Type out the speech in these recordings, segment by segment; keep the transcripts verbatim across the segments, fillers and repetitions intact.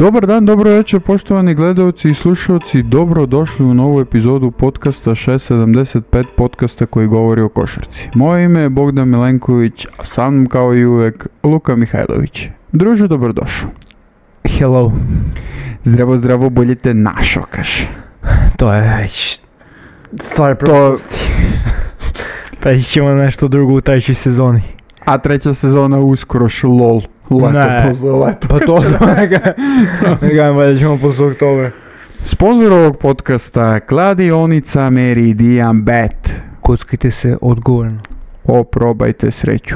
Dobar dan, dobro večer poštovani gledalci i slušalci, dobro došli u novu epizodu podcasta šest sedamdeset pet, podcasta koji govori o košarci. Moje ime je Bogdan Milenković, a sa mnom kao i uvek Luka Mihajlović. Druže, dobrodošao. Hello. Zdravo, zdravo, boljete našo, kaže. To je već stvar To, prošlosti. Preći ćemo na nešto drugo u trećoj sezoni. a treća sezona uskoro š lol. Leto, Ne. posle leto. Pa to sam neka, neka da ćemo posle oktobra. Sponzor ovog podcasta, kladionica Meridian Bet. Kockajte se odgovorno. Oprobajte sreću.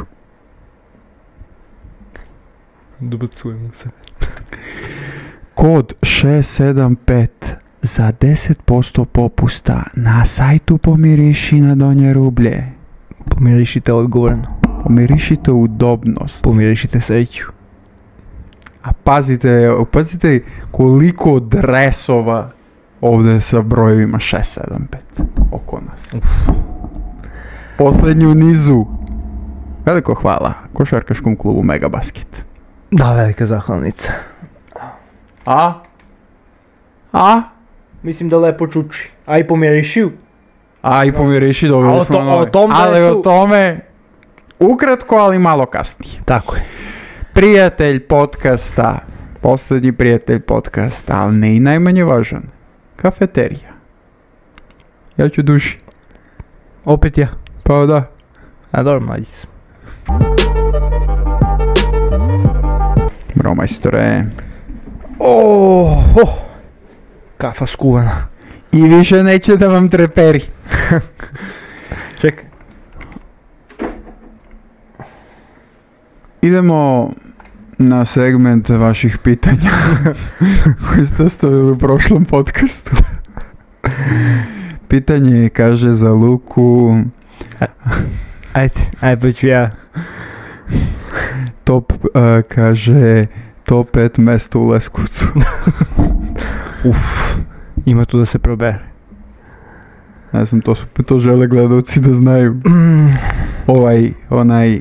Dobacujemo se. Kod šest sedam pet za deset posto popusta na sajtu Pomiriši na Donje Rublje. Pomirišite odgovorno. Pomirišite udobnost. Pomirišite sreću. A pazite, pazite koliko dresova ovdje sa brojevima šest sedam pet oko nas. Uf. Posljednju nizu. Veliko hvala košarkaškom klubu Megabasket. Da, velika zahvalnica. A? A? Mislim da lepo čuči. A i pomirišiju. A i pomiriši A dobili o smo to- nove. o tom Ali dresu- o tome ukratko, ali malo kasnije. Tako je. Prijatelj podcasta, posljednji prijatelj podcasta, ali ne i najmanje važan, kafeterija. Ja ću duši. Opet ja. Pa da. A dobro, mlađi sam. Bro majstore. Oh, oh. Kafa skuvana. I više neće da vam treperi. Čekaj. Idemo na segment vaših pitanja koji ste ostavili u prošlom podcastu. Pitanje kaže za Luku. Ajde, ajde pa ću ja. Top, uh, kaže top pet mesta u Leskovcu. Uf, ima tu da se probere. Ne znam, to, su, to žele gledalci da znaju. Mm. Ovaj, onaj...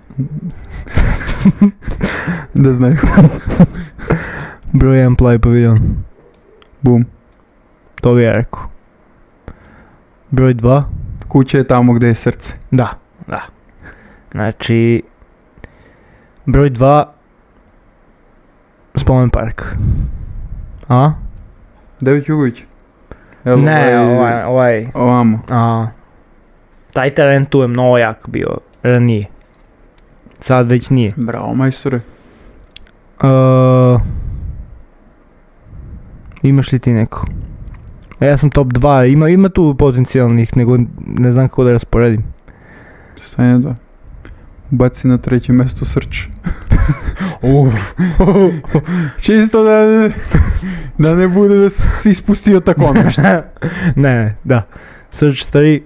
da znaju. Broj jedan Play Pavilion. Bum. To bi ja rekao. Broj dva. Kuća je tamo gdje je srce. Da, da. Znači... Broj dva. Spomen park. A? David Jugović. Evo, Ne, ovaj, ovaj. Ovamo. A, taj teren tu je mnogo jak bio ranije. Sad već nije. Bravo, majstore. Uh, imaš li ti neko? E, ja sam top dva, ima, ima tu potencijalnih, nego ne znam kako da rasporedim. Stanje da. Baci na treće mjesto Srč. Uh. Čisto da, da ne bude da si ispustio tako nešto. ne, ne, da. Search tri.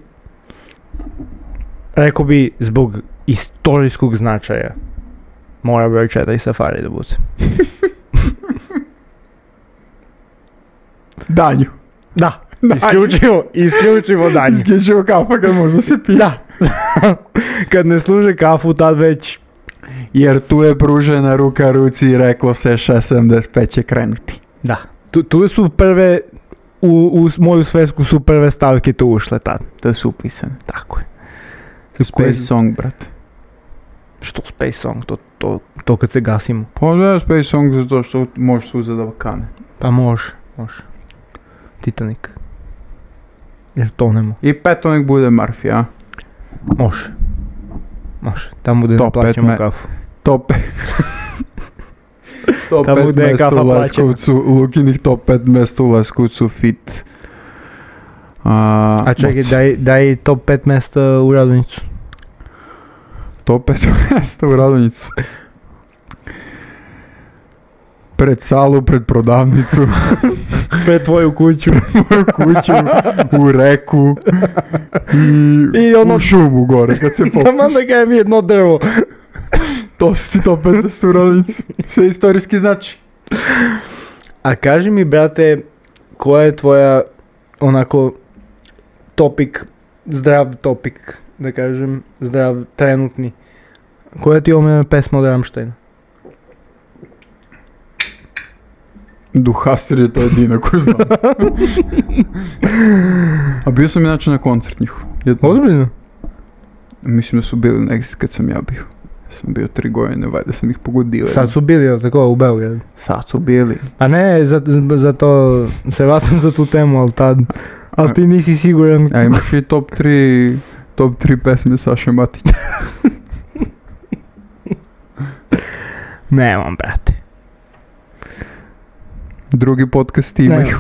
Rekao bi zbog istorijskog značaja. Mora broj četiri Safari da bude. Danju. Da, Danju. isključivo, isključivo danje. Isključivo kafa kad može se pije. Da. Kad ne služe kafu, tad već... Jer tu je pružena ruka ruci i reklo se šest sedamdeset pet će krenuti. Da. Tu, tu su prve, u, u moju svesku su prve stavke tu ušle tad. To su upisane. Tako je. Space Song, brate. Što Space Song? To, to, to kad se gasimo. Pa da, Space Song zato što možeš suza da kane. Pa može, može. Titanic. Jer tonemo. I peto nek bude Murphy, a? Može. Može. Tamo gdje Top ne plaćamo pet me- kafu. Top pet. Top Tamo pet gdje je mesta kafa u plaćena. Leskovcu, Lukinih top pet mesta u Leskovcu fit. A, A čekaj, moc. daj, daj top pet mesta u Radonjicu. Top pet mesta u Radonjicu. Pred salu, pred prodavnicu, Pred tvoju kuću. moju kuću, u reku i, I ono- u šumu gore kad se popne. Taman da kajem jedno drvo. To su ti top pet mesta u Radonjicu. Sve istorijski znači. A kaži mi, brate, koja je tvoja, onako, topik, zdrav topik, da kažem, zdrav, trenutni. Koja ti je omiljena pesma od Rammsteina? Duhastir je to jedina koju znam. A bio sam inače na koncert njihov. Ozbiljno? Mislim da su bili negdje kad sam ja bio. Ja sam bio tri godine, valjda sam ih pogodio. Sad su bili, jel tako, u Beogradu? Sad su bili. A ne, za, za to se vratam za tu temu, ali tad, ali ti nisi siguran. A imaš i top tri, top tri pesme Saše Matića. Nemam, brate. Drugi podcast imaju.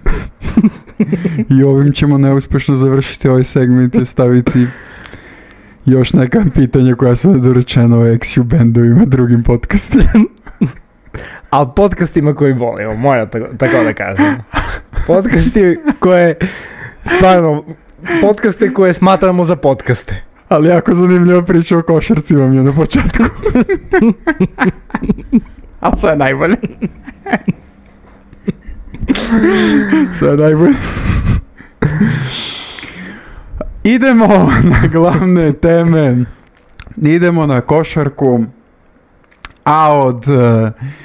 I ovim ćemo neuspješno završiti ovaj segment i staviti još neka pitanja koja su nedorečena o X U bendovima drugim podcastima. Ali podcastima koji volimo, moram tako, tako da kažem. Podcasti koje, stvarno, podcaste koje smatramo za podcaste. Ali jako zanimljiva priča o košarci vam je na početku. Ali sve je najbolje. Sve je najbolje. Idemo na glavne teme. Idemo na košarku. A od uh,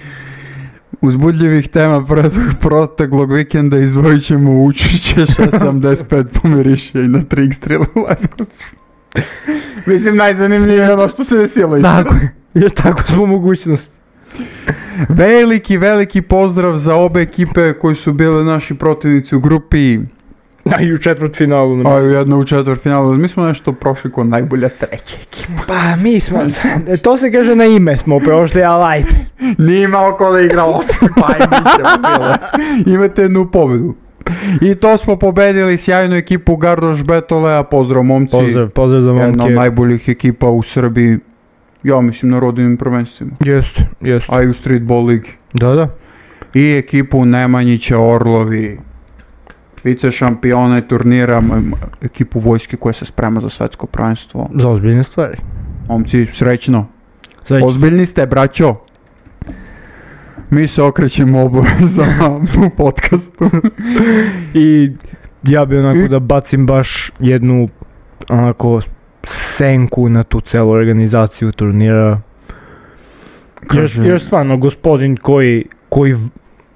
uzbudljivih tema proteklog vikenda izdvojit ćemo učešće šest sedamdeset pet pomiriše i na tri ekstrela u Leskovcu. Mislim, najzanimljivije je ono što se desilo. Tako je, jer tako smo mogućnost. Veliki, veliki pozdrav za obe ekipe koji su bile naši protivnici u grupi. A i u četvrtfinalu. A i jedno u četvrtfinalu. Mi smo nešto prošli kod najbolja treća ekipa. Pa mi smo, to se kaže na ime smo prošli, ali ajde. Nije imao ko da igra osam, pa i mi ćemo bile. Imate jednu pobedu. I to smo pobedili sjajnu ekipu Gardoš Betolea, pozdrav momci. Pozdrav, pozdrav za momke. Jedna od najboljih ekipa u Srbiji, ja mislim na rodinim prvenstvima. Jest, jest. A i u streetball ligi. Da, da. I ekipu Nemanjića Orlovi, vice šampione turnira, ekipu vojske koja se sprema za svetsko prvenstvo. Za ozbiljne stvari. Momci, srećno. Srećno. Ozbiljni ste, braćo. Mi se okrećemo obavezama u podcastu. I ja bi onako I... da bacim baš jednu onako senku na tu celu organizaciju turnira. Kaže... Jer, jer stvarno gospodin koji, koji v...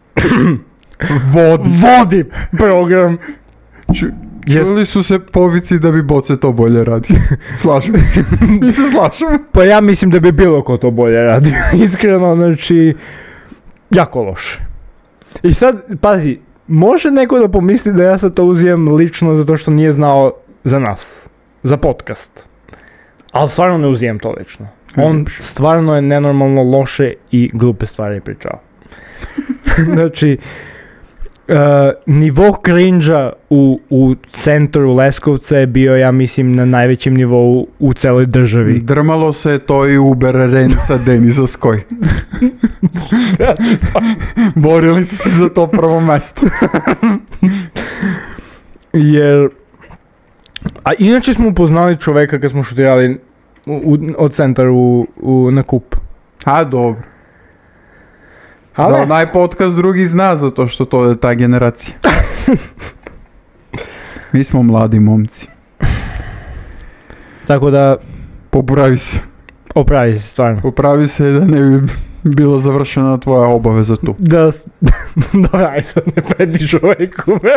vodi. vodi program. Čuli su se povici da bi Boce to bolje radi. Slažem se. Mi se slažemo. Pa ja mislim da bi bilo ko to bolje radi. Iskreno, znači, jako loše. I sad, pazi, može neko da pomisli da ja sad to uzimam lično zato što nije znao za nas. Za podcast. Ali stvarno ne uzimam to lično. On stvarno je nenormalno loše i glupe stvari pričao. Znači, uh, nivo cringe-a u, u centru Leskovca je bio, ja mislim, na najvećem nivou u celoj državi. Drmalo se to i Uber Arena sa Denisa Skoj. Borili su se za to prvo mesto. Jer... A inače smo upoznali čoveka kad smo šutirali u, u, od centra u, u, na kup. A, dobro. Ale? Za onaj podcast drugi zna zato što to je ta generacija. Mi smo mladi momci. Tako da... Popravi se. Opravi se, stvarno. Popravi se da ne bi bila završena tvoja obaveza tu. Da, dobro, aj sad ne peti čoveku, be.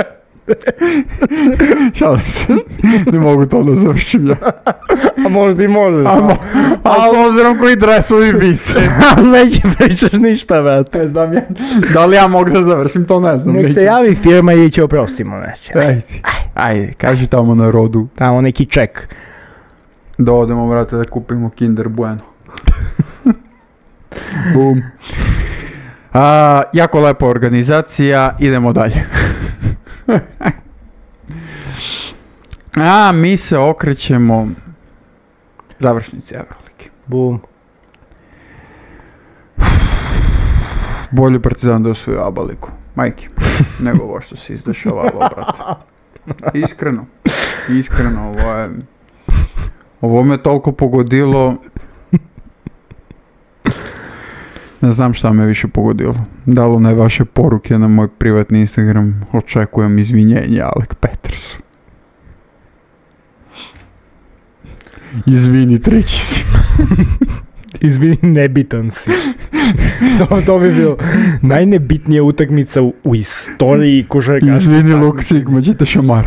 Šalim se, ne mogu to da završim ja. A možda i možeš. A, mo- a s obzirom koji dresovi vise. Neće pričaš ništa, brate. Ne znam ja. Da li ja mogu da završim, to ne znam. Nek se javi firma i će oprostimo, neće. Ajde, ajde, kaži tamo na rodu. Tamo neki ček. Da odemo, brate, da kupimo Kinder Bueno. Bum. A, jako lepa organizacija, idemo dalje. A, mi se okrećemo završnici Euroligi. Bum. Bolje Partizan da osvoji ABA ligu, majke, nego ovo što se izdešavalo, brate. Iskreno, iskreno, ovo je, ovo me toliko pogodilo, ne znam šta me više pogodilo. Da li one vaše poruke na moj privatni Instagram, očekujem izvinjenja Alek Petersu. Izvini, treći si. Izvini, nebitan si. to, to bi bilo najnebitnija utakmica u, u istoriji košarkaške. Izvini Luk Sigma, ćete šamar.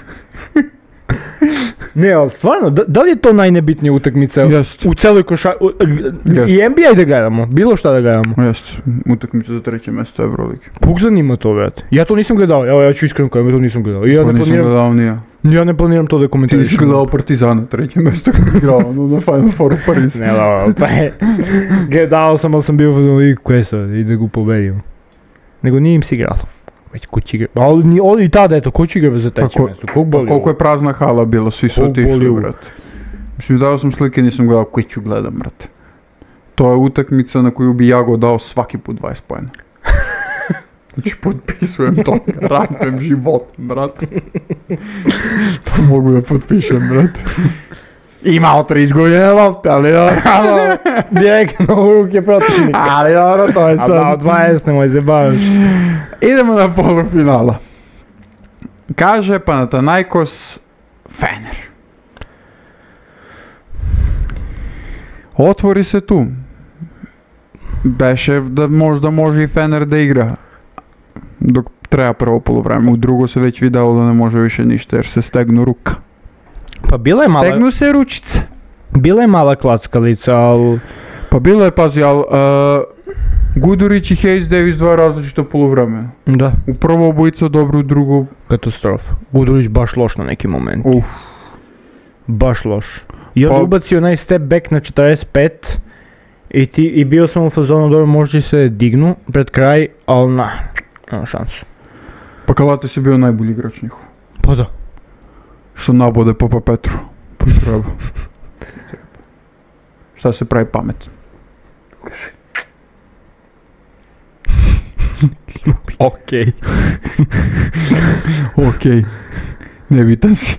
Ne, ali stvarno, da, da li je to najnebitnija utakmica Jest. u celoj košarci? I N B A da gledamo, bilo šta da gledamo. Jeste, utakmica za treće mjesto Euroligi. Kog zanima to, brate? Ja to nisam gledao, evo ja ću iskreno kažem, ja to nisam gledao. I ja Pa ne nisam planiram, gledao ni ja. ja ne planiram to da Ti nisi komentarišem. gledao Partizana, treće mjesto kad je igrao ono, na Final Fouru Pariz. Ne, da, pa je, gledao sam, ali sam bio u i koje sad, i da ga pobedim. Nego nije im se igralo. Već ko će igra, ali ni, ali i tada, eto, ko će igra za treće ko- mjesto, kog boli ovo? Koliko je prazna hala bila, svi su Kog otišli, boli ovo? brate. Mislim, dao sam slike, nisam gledao koji ću gledam, brate. To je utakmica na koju bi Jago dao svaki put dvadeset pojena. Znači, potpisujem to, radim život, brate. To mogu da potpišem, brate. Imao tri izgubljene lopte, ali dobro. Direktno u ruke protivnika. Ali dobro, to je A dao sad. dvadeset, nemoj se baviš. Idemo na polufinala. Kaže Panathinaikos Fener. Otvori se tu. Beše da možda može i Fener da igra. Dok treba prvo poluvreme. U drugo se već videlo da ne može više ništa jer se stegnu ruka. Pa bila je mala, Stegnu se ručice. bila je mala klackalica, ali... Pa bilo je, pazi, ali uh, Gudurić i Hayes Davis dva različita poluvremena. Da, U prvo obojica dobro, u drugo... katastrofa. Gudurić baš loš na neki moment. Uf. Baš loš. I on Pa- ubacio onaj step back na četrdeset pet i, ti, i bio sam u fazonu dobro možda se dignu pred kraj, ali na, nema šansu. Pa Kalates je bio najbolji igrač njihov. Pa da. Što nabode Popa Petru. Pa treba. Šta se pravi pamet? Okej. Okej. Ne bitan si.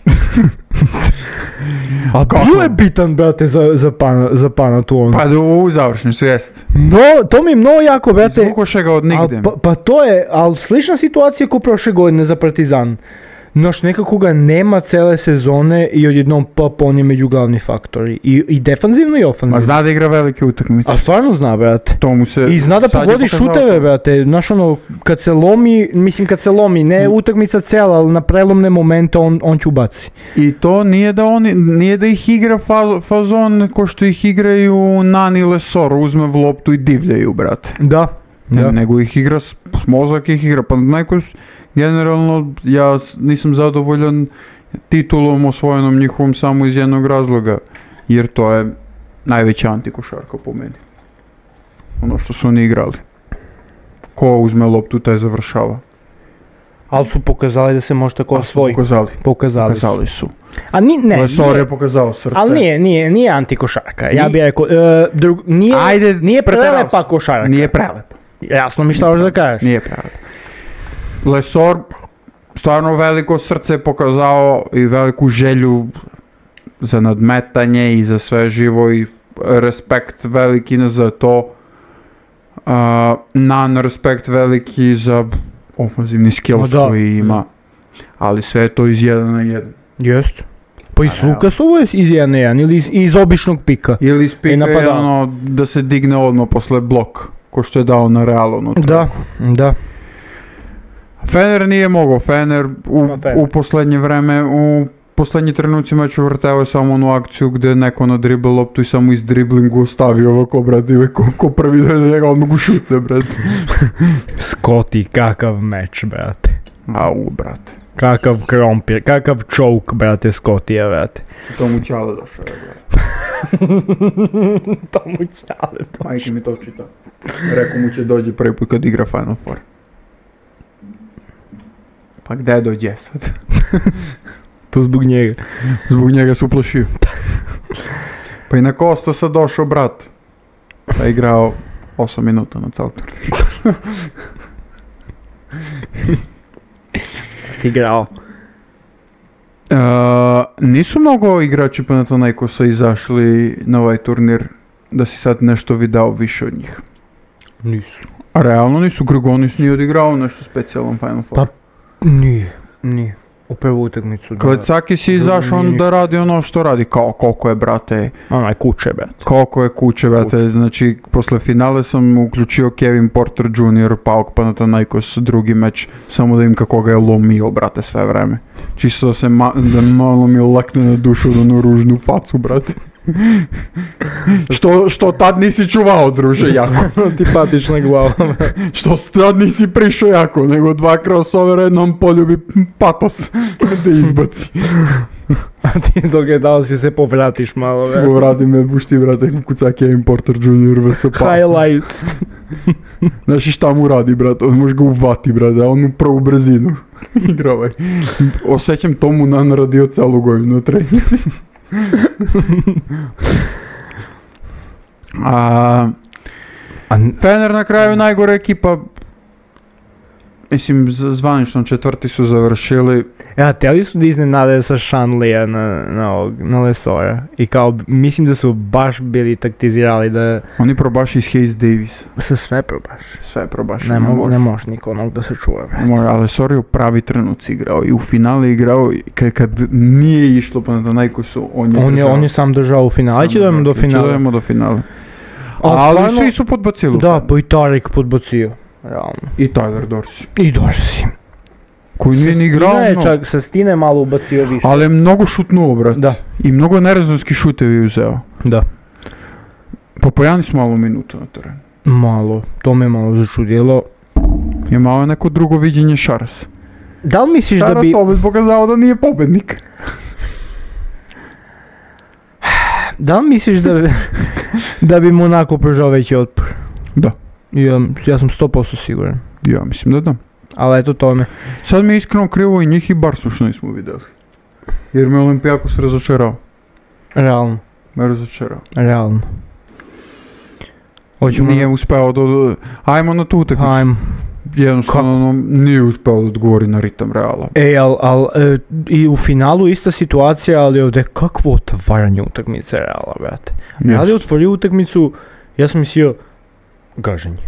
A Kako? bio je bitan, brate, za, za, pana, za pana tu on. Pa da u završnicu jest. No, to mi je mnogo jako, brate. Izvukoše ga od Al nigde. pa, pa to je, ali slična situacija kao prošle godine za Partizan. Noš nekako ga nema cele sezone i odjednom pop on je među glavni faktori. I, i defanzivno i Ma ofanzivno. zna da igra velike utakmice. A stvarno zna, brate. To mu se... I zna da sad je pogodi pokazao. šuteve, brate. Znaš ono, kad se lomi, mislim kad se lomi, ne utakmica cela, ali na prelomne momente on, on će ubaci. I to nije da oni, nije da ih igra fa, fazon ko što ih igraju Nani Lesor, uzme v loptu i divljaju, brate. Da. Ne, Da. nego ih igra, s, s mozak ih igra, pa neko, generalno ja s- nisam zadovoljan titulom osvojenom njihovom samo iz jednog razloga, jer to je najveća antikošarka po meni. Ono što su oni igrali. Ko uzme loptu, taj završava. Ali su pokazali da se može tako Pa su osvoji. Pokazali. Pokazali su. Pokazali su. A ni, ne, Lesor nije- je pokazao srce. ali nije, nije, nije antikošarka. Ja Ni- bih rekao, e, drug, nije, Ajde, nije preterao prelepa si. košarka. Nije prelepa. Jasno mi šta hoćeš da kažeš. Nije prelepa. Lesor stvarno veliko srce je pokazao i veliku želju za nadmetanje i za sve živo i respekt veliki za to. Uh, nan respekt veliki za ofanzivni skills Ma da. koji ima. Ali sve je to iz jedan na jedan. Jest. Pa i s A, realno. Lukasovo je iz jedan na jedan ili iz, iz običnog pika. Ili ispika I napadao. ono da se digne odmah posle blok, ko što je dao na Realu. onu Da, trojku. da. Fener nije mogao, Fener u, Ma, Fener. u posljednje vreme, u posljednji trenuci meča vrteo je samo onu akciju gdje neko nadribla loptu i samo iz driblingu ostavio ovako, brate, i ko, ko prvi da njega odmah šutne, brate. Scotty, kakav meč, brate. Au, brate. Kakav krompir, kakav choke, brate, Scotty je, brate. To mu Čale došao je, brate. To mu čale. Majke mi to čita. Rekao mu će dođe prvi put kad igra Final Four. Pa gdje dođe sad? To zbog njega. Zbog njega se uplašio. Pa i na Kosta sad došao brat. Pa je igrao osam minuta na cel turnir. Ti igrao. Uh, nisu mnogo igrači Panathinaikosa izašli na ovaj turnir da si sad nešto video više od njih. Nisu. A realno nisu, Grigonis nije odigrao nešto specijalno Final Four. Pa, nije, nije. U prvu utakmicu, da. Klecakis je izašao on da radi ono što radi, kao koliko je, brate, Onaj kuće, brate. koliko je kuće, brate, znači, posle finale sam uključio Kevin Porter junior, Pauk Panathinaikos, drugi meč, samo da im kako ga je lomio, brate, sve vreme. Čisto da se ma- da malo mi lakne na dušu od onu ružnu facu, brate. što, što tad nisi čuvao, druže, jako. Antipatična glava. Što tad nisi prišao jako, nego dva crossovera jednom poljubi patos da izbaci. A ti dok je dao si se povratiš malo, brate. Vrati me, bušti, brate, kuca Kevin Porter junior V S P. Highlights. Znaš i šta mu radi, brate, on može ga uvati, brate, a on u prvu brzinu igra ovaj. Osjećam to mu nanaradio celu godinu na treningu. A, Fener na kraju najgore ekipa, mislim z- zvanično četvrti su završili. Ja, teli su da iznenade sa Shanleya na, na, ovog, na Lesora. I kao, mislim da su baš bili taktizirali da Oni probaši iz Hayes Davis, se sve probaš. sve probaši. Ne, mo- ne može niko onog da se čuva, brate. Može, ali Lesor je u pravi trenuci igrao i u finale igrao i kad, kad nije išlo pa na Najkosu, on je On je, držao. on je sam držao u finale. Ajde dojemo do Ajde finala. dojemo do finala. Ali Ali stvarno- svi su podbacili. Da, pa i Tarik podbacio. Realno. I Tyler Dorsey, I Dorsey. koji nije ni igrao, Stina je no, čak, sa Stine malo ubacio više. ali je mnogo šutnuo, brate. Da. I mnogo nerezonski šutevi uzeo. Da. Pa pojani smo malo minutu na terenu. Malo, to me malo začudilo. Je malo neko drugo viđenje Šaras. Da li misliš da bi... opet pokazao da nije pobednik. Da li misliš da bi, da bi Monako pružao veći otpor? Da, Ja, ja sam sto posto siguran. ja mislim da da. Ali eto tome. Sad mi je iskreno krivo i njih i Barsu što nismo vidjeli. Jer me Olimpijakos razočarao. Realno. Me razočarao. Realno. Hoćemo... Nije uspeo da... da- Ajmo na tu utakmicu. Ajmo. Jednostavno nije uspeo da odgovori na ritam Reala. Ej, al, al, e, i u finalu ista situacija, ali ovdje kakvo otvaranje utakmice Reala, brate. Real je Jest. otvorio utakmicu, ja sam mislio, gaženje.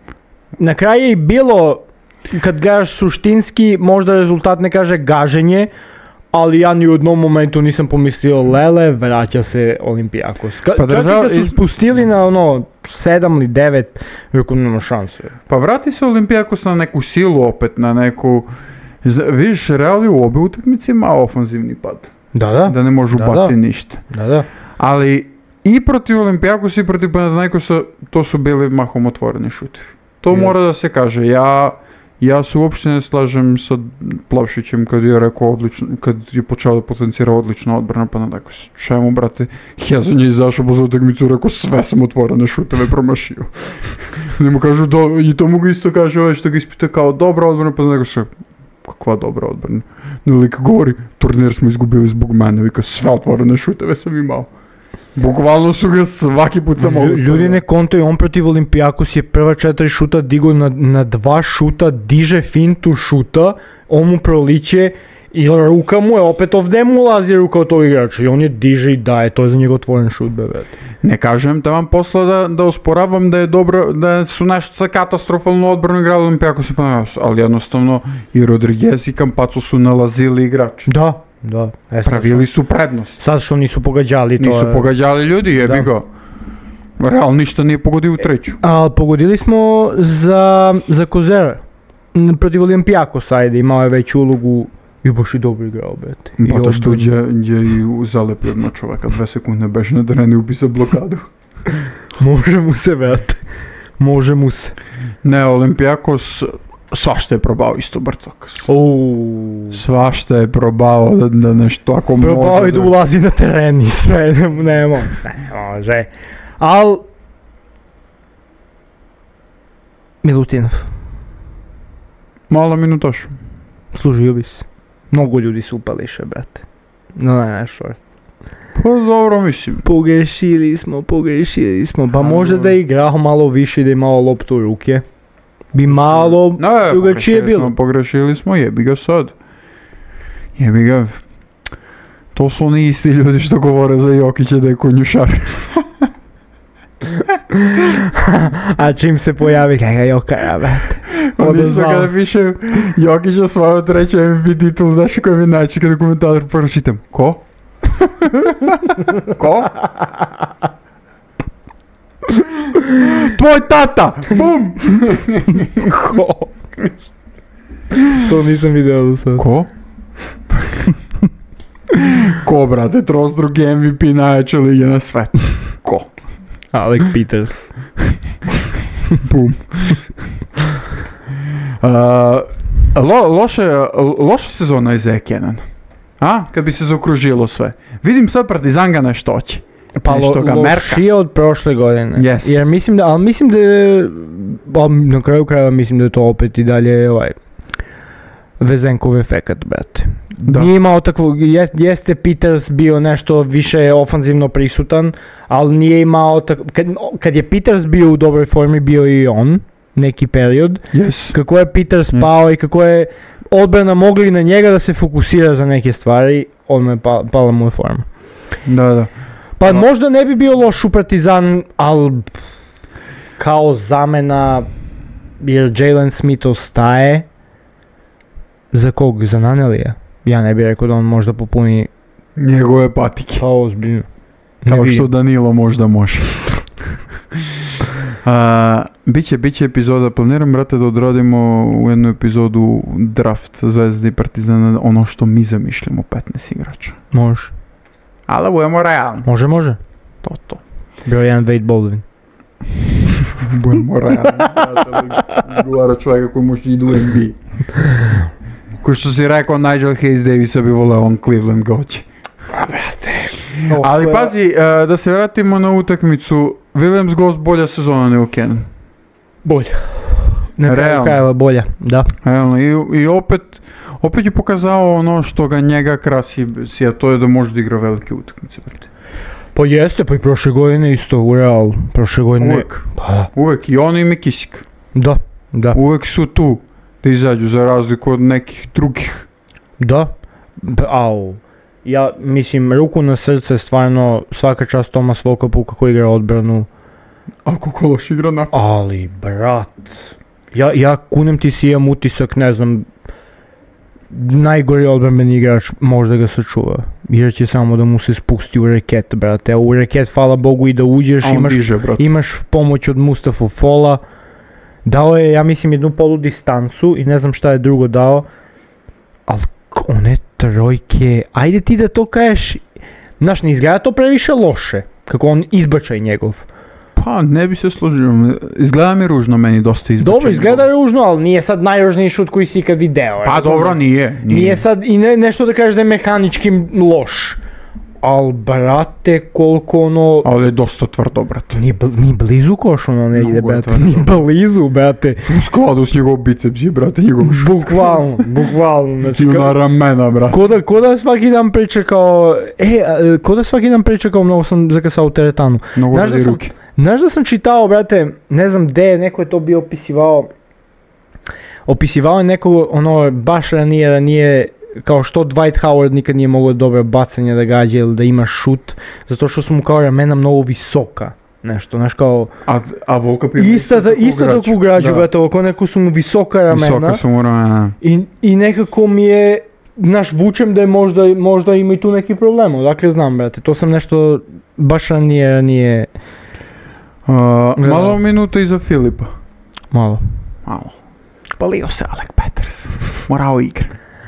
Na kraju je i bilo, kad gledaš suštinski, možda rezultat ne kaže gaženje, ali ja ni u jednom momentu nisam pomislio Lele, vraća se Olimpijakos. Ka, Pa čak država- i kad su iz- spustili na ono sedam ili devet, rekao nema šanse. Pa vrati se Olimpijakos na neku silu opet, na neku... Z- vidiš, Real je u obe utakmice imao ofanzivni pad. Da, da, Da ne može Da, ubaciti da. ništa. da, da. Ali i protiv Olimpijakosa i protiv Panathinaikosa to su bili mahom otvoreni šutevi. To Jest. mora da se kaže. Ja, ja se uopšte ne slažem sa Plavšićem kad je rekao odlično, kad je počeo da potencira odlična odbrana Panathinaikosa. Čemu, brate, Hezon je izašao posle utakmicu i rekao sve sam otvorene šuteve promašio. Ne mu kažu, do, i to mogu isto kaže ovaj što ga ispita kao dobra odbrana Panathinaikosa. Kakva dobra odbrana. Lik govori, turnir smo izgubili zbog mene, vika sve otvorene šuteve sam imao. Bukvalno su ga svaki put samo Lju- Ljudi ne kontaju, on protiv Olimpijakos je prva četiri šuta digao na, na dva šuta, diže fintu šuta, on mu proliče i ruka mu je, opet ovdje mu ulazi ruka od tog igrača i on je diže i daje, to je za njega otvoren šut, bebe. Ne kažem da vam posla da, da osporavam da je dobro, da su nešto katastrofalno odbranu igrali Olimpijakos i Panathinaikos, ali jednostavno i Rodriguez i Campazzo su nalazili igrače. Da, da. Jesno, Pravili su prednost. sad što nisu pogađali, to Nisu je... pogađali ljudi, jebi Da. ga. Real ništa nije pogodio u treću. Ali pogodili smo za, za Kozera. N- Protiv Olimpijakosa, ajde, imao je veću ulogu i baš i dobro igrao, brate. I Pa to što odbranu. gdje je i zalepio na čoveka, dve sekunde beže na terenu i upisa blokadu. Može mu se, brate. Može mu se. Ne, Olimpijakos svašta je probao isto Barcokas. Uuu. Svašta je probao da, da nešto ako Probao može i da ulazi na teren i sve, ne, ne, mo- ne može. Al... Milutinov, Mala minutašu. služio bi se. Mnogo ljudi su upališe, brate. No, ne, short. Pa dobro mislim. Pogrešili smo, pogrešili smo. Pa A, možda no. da je igrao malo više, da je imao loptu u ruke. Bi malo Ne, drugačije pogrešili bilo. smo, pogrešili smo, jebi ga sad. Jebi ga. To su oni isti ljudi što govore za Jokića da je konjušar. A čim se pojavi, kaj ga Jokara, brate. Ništa kada piše Jokić osvajao treći M V P titul, znaš koji mi je najče kada komentator prvo čitam. Ko? Ko? Tvoj tata! Bum! Ko? To nisam vidio do sad. Ko? Ko, brate, trostruki M V P najjače lige na svetu. Ko? Alec Peters. Bum. Uh, lo, loše, loša sezona iz Ekenan. A? Kad bi se zaokružilo sve. Vidim sad Partizan ga nešto hoće. Pa nešto ga lo, merka. lošije od prošle godine. Yes. Jer mislim da, ali mislim da je, na kraju krajeva mislim da je to opet i dalje ovaj Vezenkov efekat, brate. Da. Nije imao takvog, jest, jeste Peters bio nešto više ofanzivno prisutan, ali nije imao tak, kad, kad je Peters bio u dobroj formi, bio i on neki period. Yes. Kako je Peters pao yes. i kako je odbrana mogli na njega da se fokusira za neke stvari, odmah je pa, pala mu je forma. Da, da. Pa no. Možda ne bi bio loš u Partizan, ali kao zamena, jer Jalen Smith ostaje. Za kog? Za Nanelija? Ja ne bih rekao da on možda popuni njegove patike. Pa ozbiljno. Kao što Danilo možda može. uh, biće, biće epizoda, planiram, brate, da odradimo u jednu epizodu draft Zvezde i Partizana, ono što mi zamišljamo, petnaest igrača. Može. Ali budemo realni. Može, može. To, to. Broj jedan Wade Baldwin. Budemo realni. Govara čovjeka koji može idu u N B A. Ko što si rekao, Nigel Hayes Davisa bi voleo on Cleveland goće. A brate. Ali pazi, uh, da se vratimo na utakmicu, Williams Ghost bolja sezona nego Kenan. Bolja. Na kraju krajeva bolja, da. Realno, i, i opet, opet je pokazao ono što ga njega krasi, a to je da može da igra velike utakmice. Brate. Pa jeste, pa i prošle godine isto u Realu. Prošle godine... Uvek, pa da. Uvek, i on i Mikisik. Da, da. Uvek su tu da izađu za razliku od nekih drugih. Da, au. Ja mislim, ruku na srce, stvarno svaka čast Tomas Vokapu kako igra odbranu. Ako Kološ igra napad. Ali, brat, ja, ja kunem ti si imam utisak, ne znam, najgori odbranbeni igrač možda ga sačuva. Jer će samo da mu se spusti u reket, brate. A u reket, hvala Bogu, i da uđeš, imaš, diže, imaš pomoć od Mustafa Fola. Dao je, ja mislim, jednu polu distancu i ne znam šta je drugo dao. Ali one trojke, ajde ti da to kažeš, znaš, ne izgleda to previše loše, kako on izbačaj njegov. Pa ne bi se složio, izgleda mi ružno, meni dosta izbačaj. Dobro, izgleda njegov. Ružno, ali nije sad najružniji šut koji si ikad video. Pa dobro, dobro nije, nije. Nije sad i ne, nešto da kažeš da je mehanički loš. Al brate, koliko ono... Ali je dosta tvrdo, brate. Ni, bl ni blizu koš ono ne ide, brate. Ni blizu, brate. U skladu s njegov biceps je, brate, njegov šut. Bukvalno, bukvalno. Znači, I na ramena, brate. Ko da, ko da svaki dan priča kao... E, a, ko da svaki dan priča kao mnogo sam zakasao u teretanu. Mnogo vodi ruke. Znaš da sam čitao, brate, ne znam gde, neko je to bio opisivao. Opisivao je neko, ono, baš ranije, ranije... kao što Dwight Howard nikad nije mogao dobro bacanje da gađa ili da ima šut, zato što su mu kao ramena mnogo visoka, nešto, znaš kao... A, a Volkap je isto takvu građu, brate, oko neko su mu visoka ramena. Visoka su mu ramena. I, i nekako mi je, znaš, vučem da je možda, možda ima i tu neki problem, odakle znam, brate, to sam nešto baš ranije, ranije... Uh, malo minuta iza Filipa. Malo. Malo. Palio se Alec Peters, morao igra.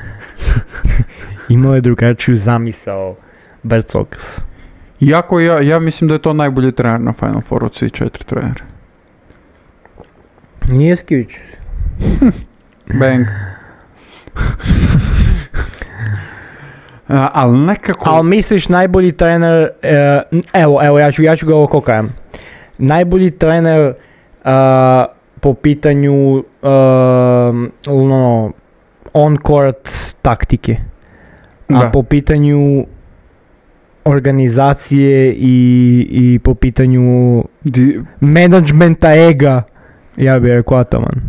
Imao je drugačiju zamisao Bercokas. Iako ja, ja mislim da je to najbolji trener na Final Four od svih četiri trenera. Nije Skivić. Bang. Uh, ali nekako... Ali misliš najbolji trener, uh, evo, evo ja ću, ja ću ga ovo kajem. Najbolji trener uh, po pitanju uh, no, on-court taktike, a da. po pitanju organizacije i, i po pitanju Di... menadžmenta ega, ja bih rekao Ataman.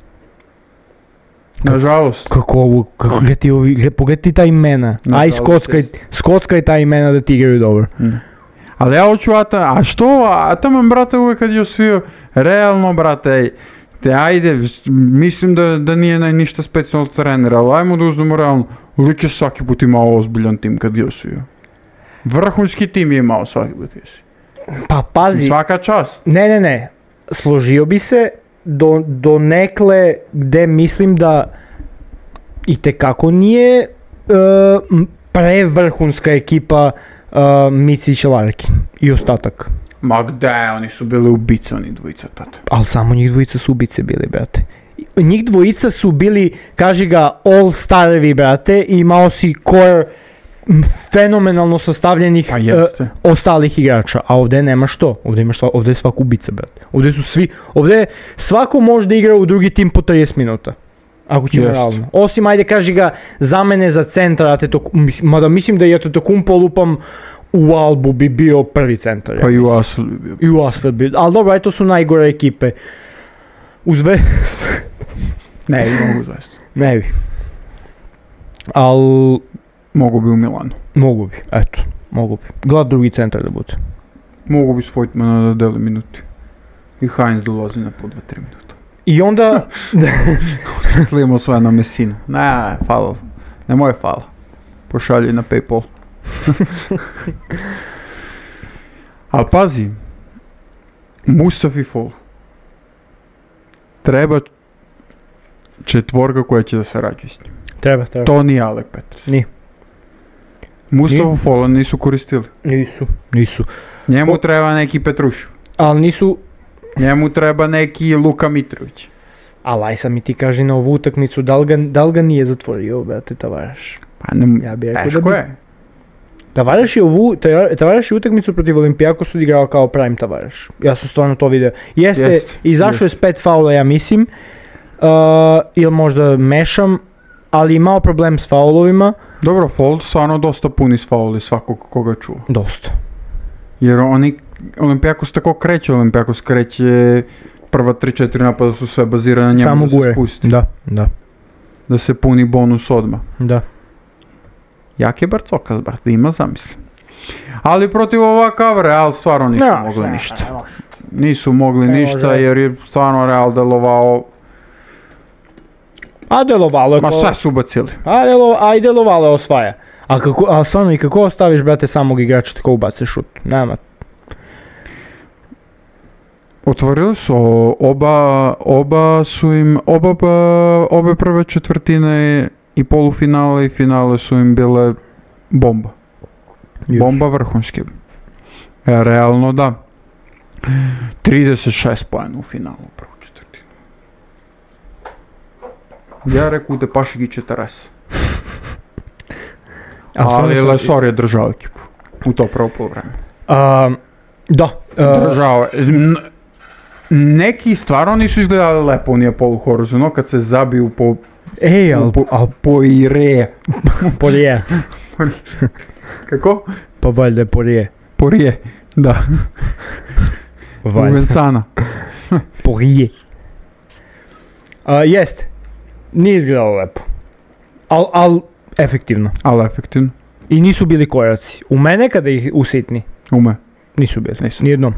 Nažalost. Kako ovo, kako ga ti ovi, pogledaj ti ta imena, aj skockaj, skockaj ta imena da ti igraju dobro. Ne. Ali ja hoću Ata, a što Ataman, brate, uvek kad je osvio, realno, brate, te ajde, mislim da, da nije naj ništa specijalno trenera, ali ajmo da uzmemo realno, lik je svaki put imao ozbiljan tim kad je osvio. Vrhunski tim je imao svaki put je osvio. Pa pazi. Svaka čast. Ne, ne, ne. Složio bi se do, do nekle gde mislim da itekako nije uh, prevrhunska ekipa uh, Micić, Larkin i ostatak. Ma gde, oni su bili ubice, oni dvojica tada. Ali samo njih dvojica su ubice bili, brate. Njih dvojica su bili, kaži ga, all-starevi, brate, i imao si core fenomenalno sastavljenih Pa uh, ostalih igrača, a ovdje nema što, ovdje imaš sva, ovdje je svak ubica, brate. Ovdje su svi, ovdje svako može da igra u drugi tim po trideset minuta. Ako ćemo realno. Osim, ajde kaži ga, za mene za centar, mada mislim da je Antetokounmpo lupam u Albu bi bio prvi centar. Pa i u Asvel bi bio. I u Asvel bi bio, ali dobro, aj to su najgore ekipe. Uz ve... ne bi mogu zaista. Ne bi. Al... Mogu bi u Milanu. Mogu bi, eto, mogu bi. Glad drugi centar da bude. Mogu bi s Vojtmana da deli minuti. I Heinz da ulazi na po dva tri minuta. I onda... Slijemo sve na Messinu. Ne, hvala. Nemoj hvala. Pošalji na PayPal. Ali pazi, Mustafi Fall. Treba četvorka koja će da sarađuje s njim. Treba, treba. To nije Alec Peters. Nije. Mustafa Falla nisu koristili. Nisu, nisu. Njemu treba neki Petrušev. Ali nisu... Njemu treba neki Luka Mitrović. Ali aj sam mi ti kaži na ovu utakmicu, da li ga, da li ga nije zatvorio, brate, Tavares? Pa ne, ja bi teško da je. Tavares je ovu, Tavares je utakmicu protiv Olimpijakosa odigrao kao prime Tavares. Ja sam stvarno to vidio. Jeste, jest, izašao je s pet faula, ja mislim. Uh, ili možda mešam, ali imao problem s faulovima. Dobro, Fold stvarno dosta puni s fauli svakog koga čuo. Dosta. Jer oni, Olimpijakos tako kreće, Olimpijakos kreće, prva tri četiri napada su sve bazirane na njemu. Samo da gure. se spusti. Da, da. Da se puni bonus odmah. Da. Jak je Barcokas, brate, ima zamisli. Ali protiv ovakav Real stvarno nisu ne, mogli ne, ništa. Ne, ne, nisu mogli ne ništa može. Jer je stvarno Real delovao... A delovalo je... Ma ko... sve su bacili. A, delo, a i delovalo je osvaja. A, kako, a stvarno i kako ostaviš, brate, samog igrača tako ubace šut? Nema. Otvorili su oba, oba su im, oba, obe prve četvrtine i polufinale i finale su im bile bomba. Još. Bomba vrhunske. E, realno da. trideset šest poena u finalu prvu četvrtinu. Ja rekao da Pašik i četrdeset. Ali Lesor je držao ekipu. U to prvo poluvreme. Um, da. Uh, držao je. Neki stvarno nisu izgledali lepo, nije poluhorizontalno kad se zabiju po... Ej, al... Po, a, po ire. Porije. Kako? Pa valjda je porije. Porije, da. Uvensana. Porije. Uh, jest. Nije izgledalo lepo. Al, al, efektivno. Al efektivno. I nisu bili koraci. U mene kada ih usitni. Ume. Nisu bili. Nisu. Nijednom.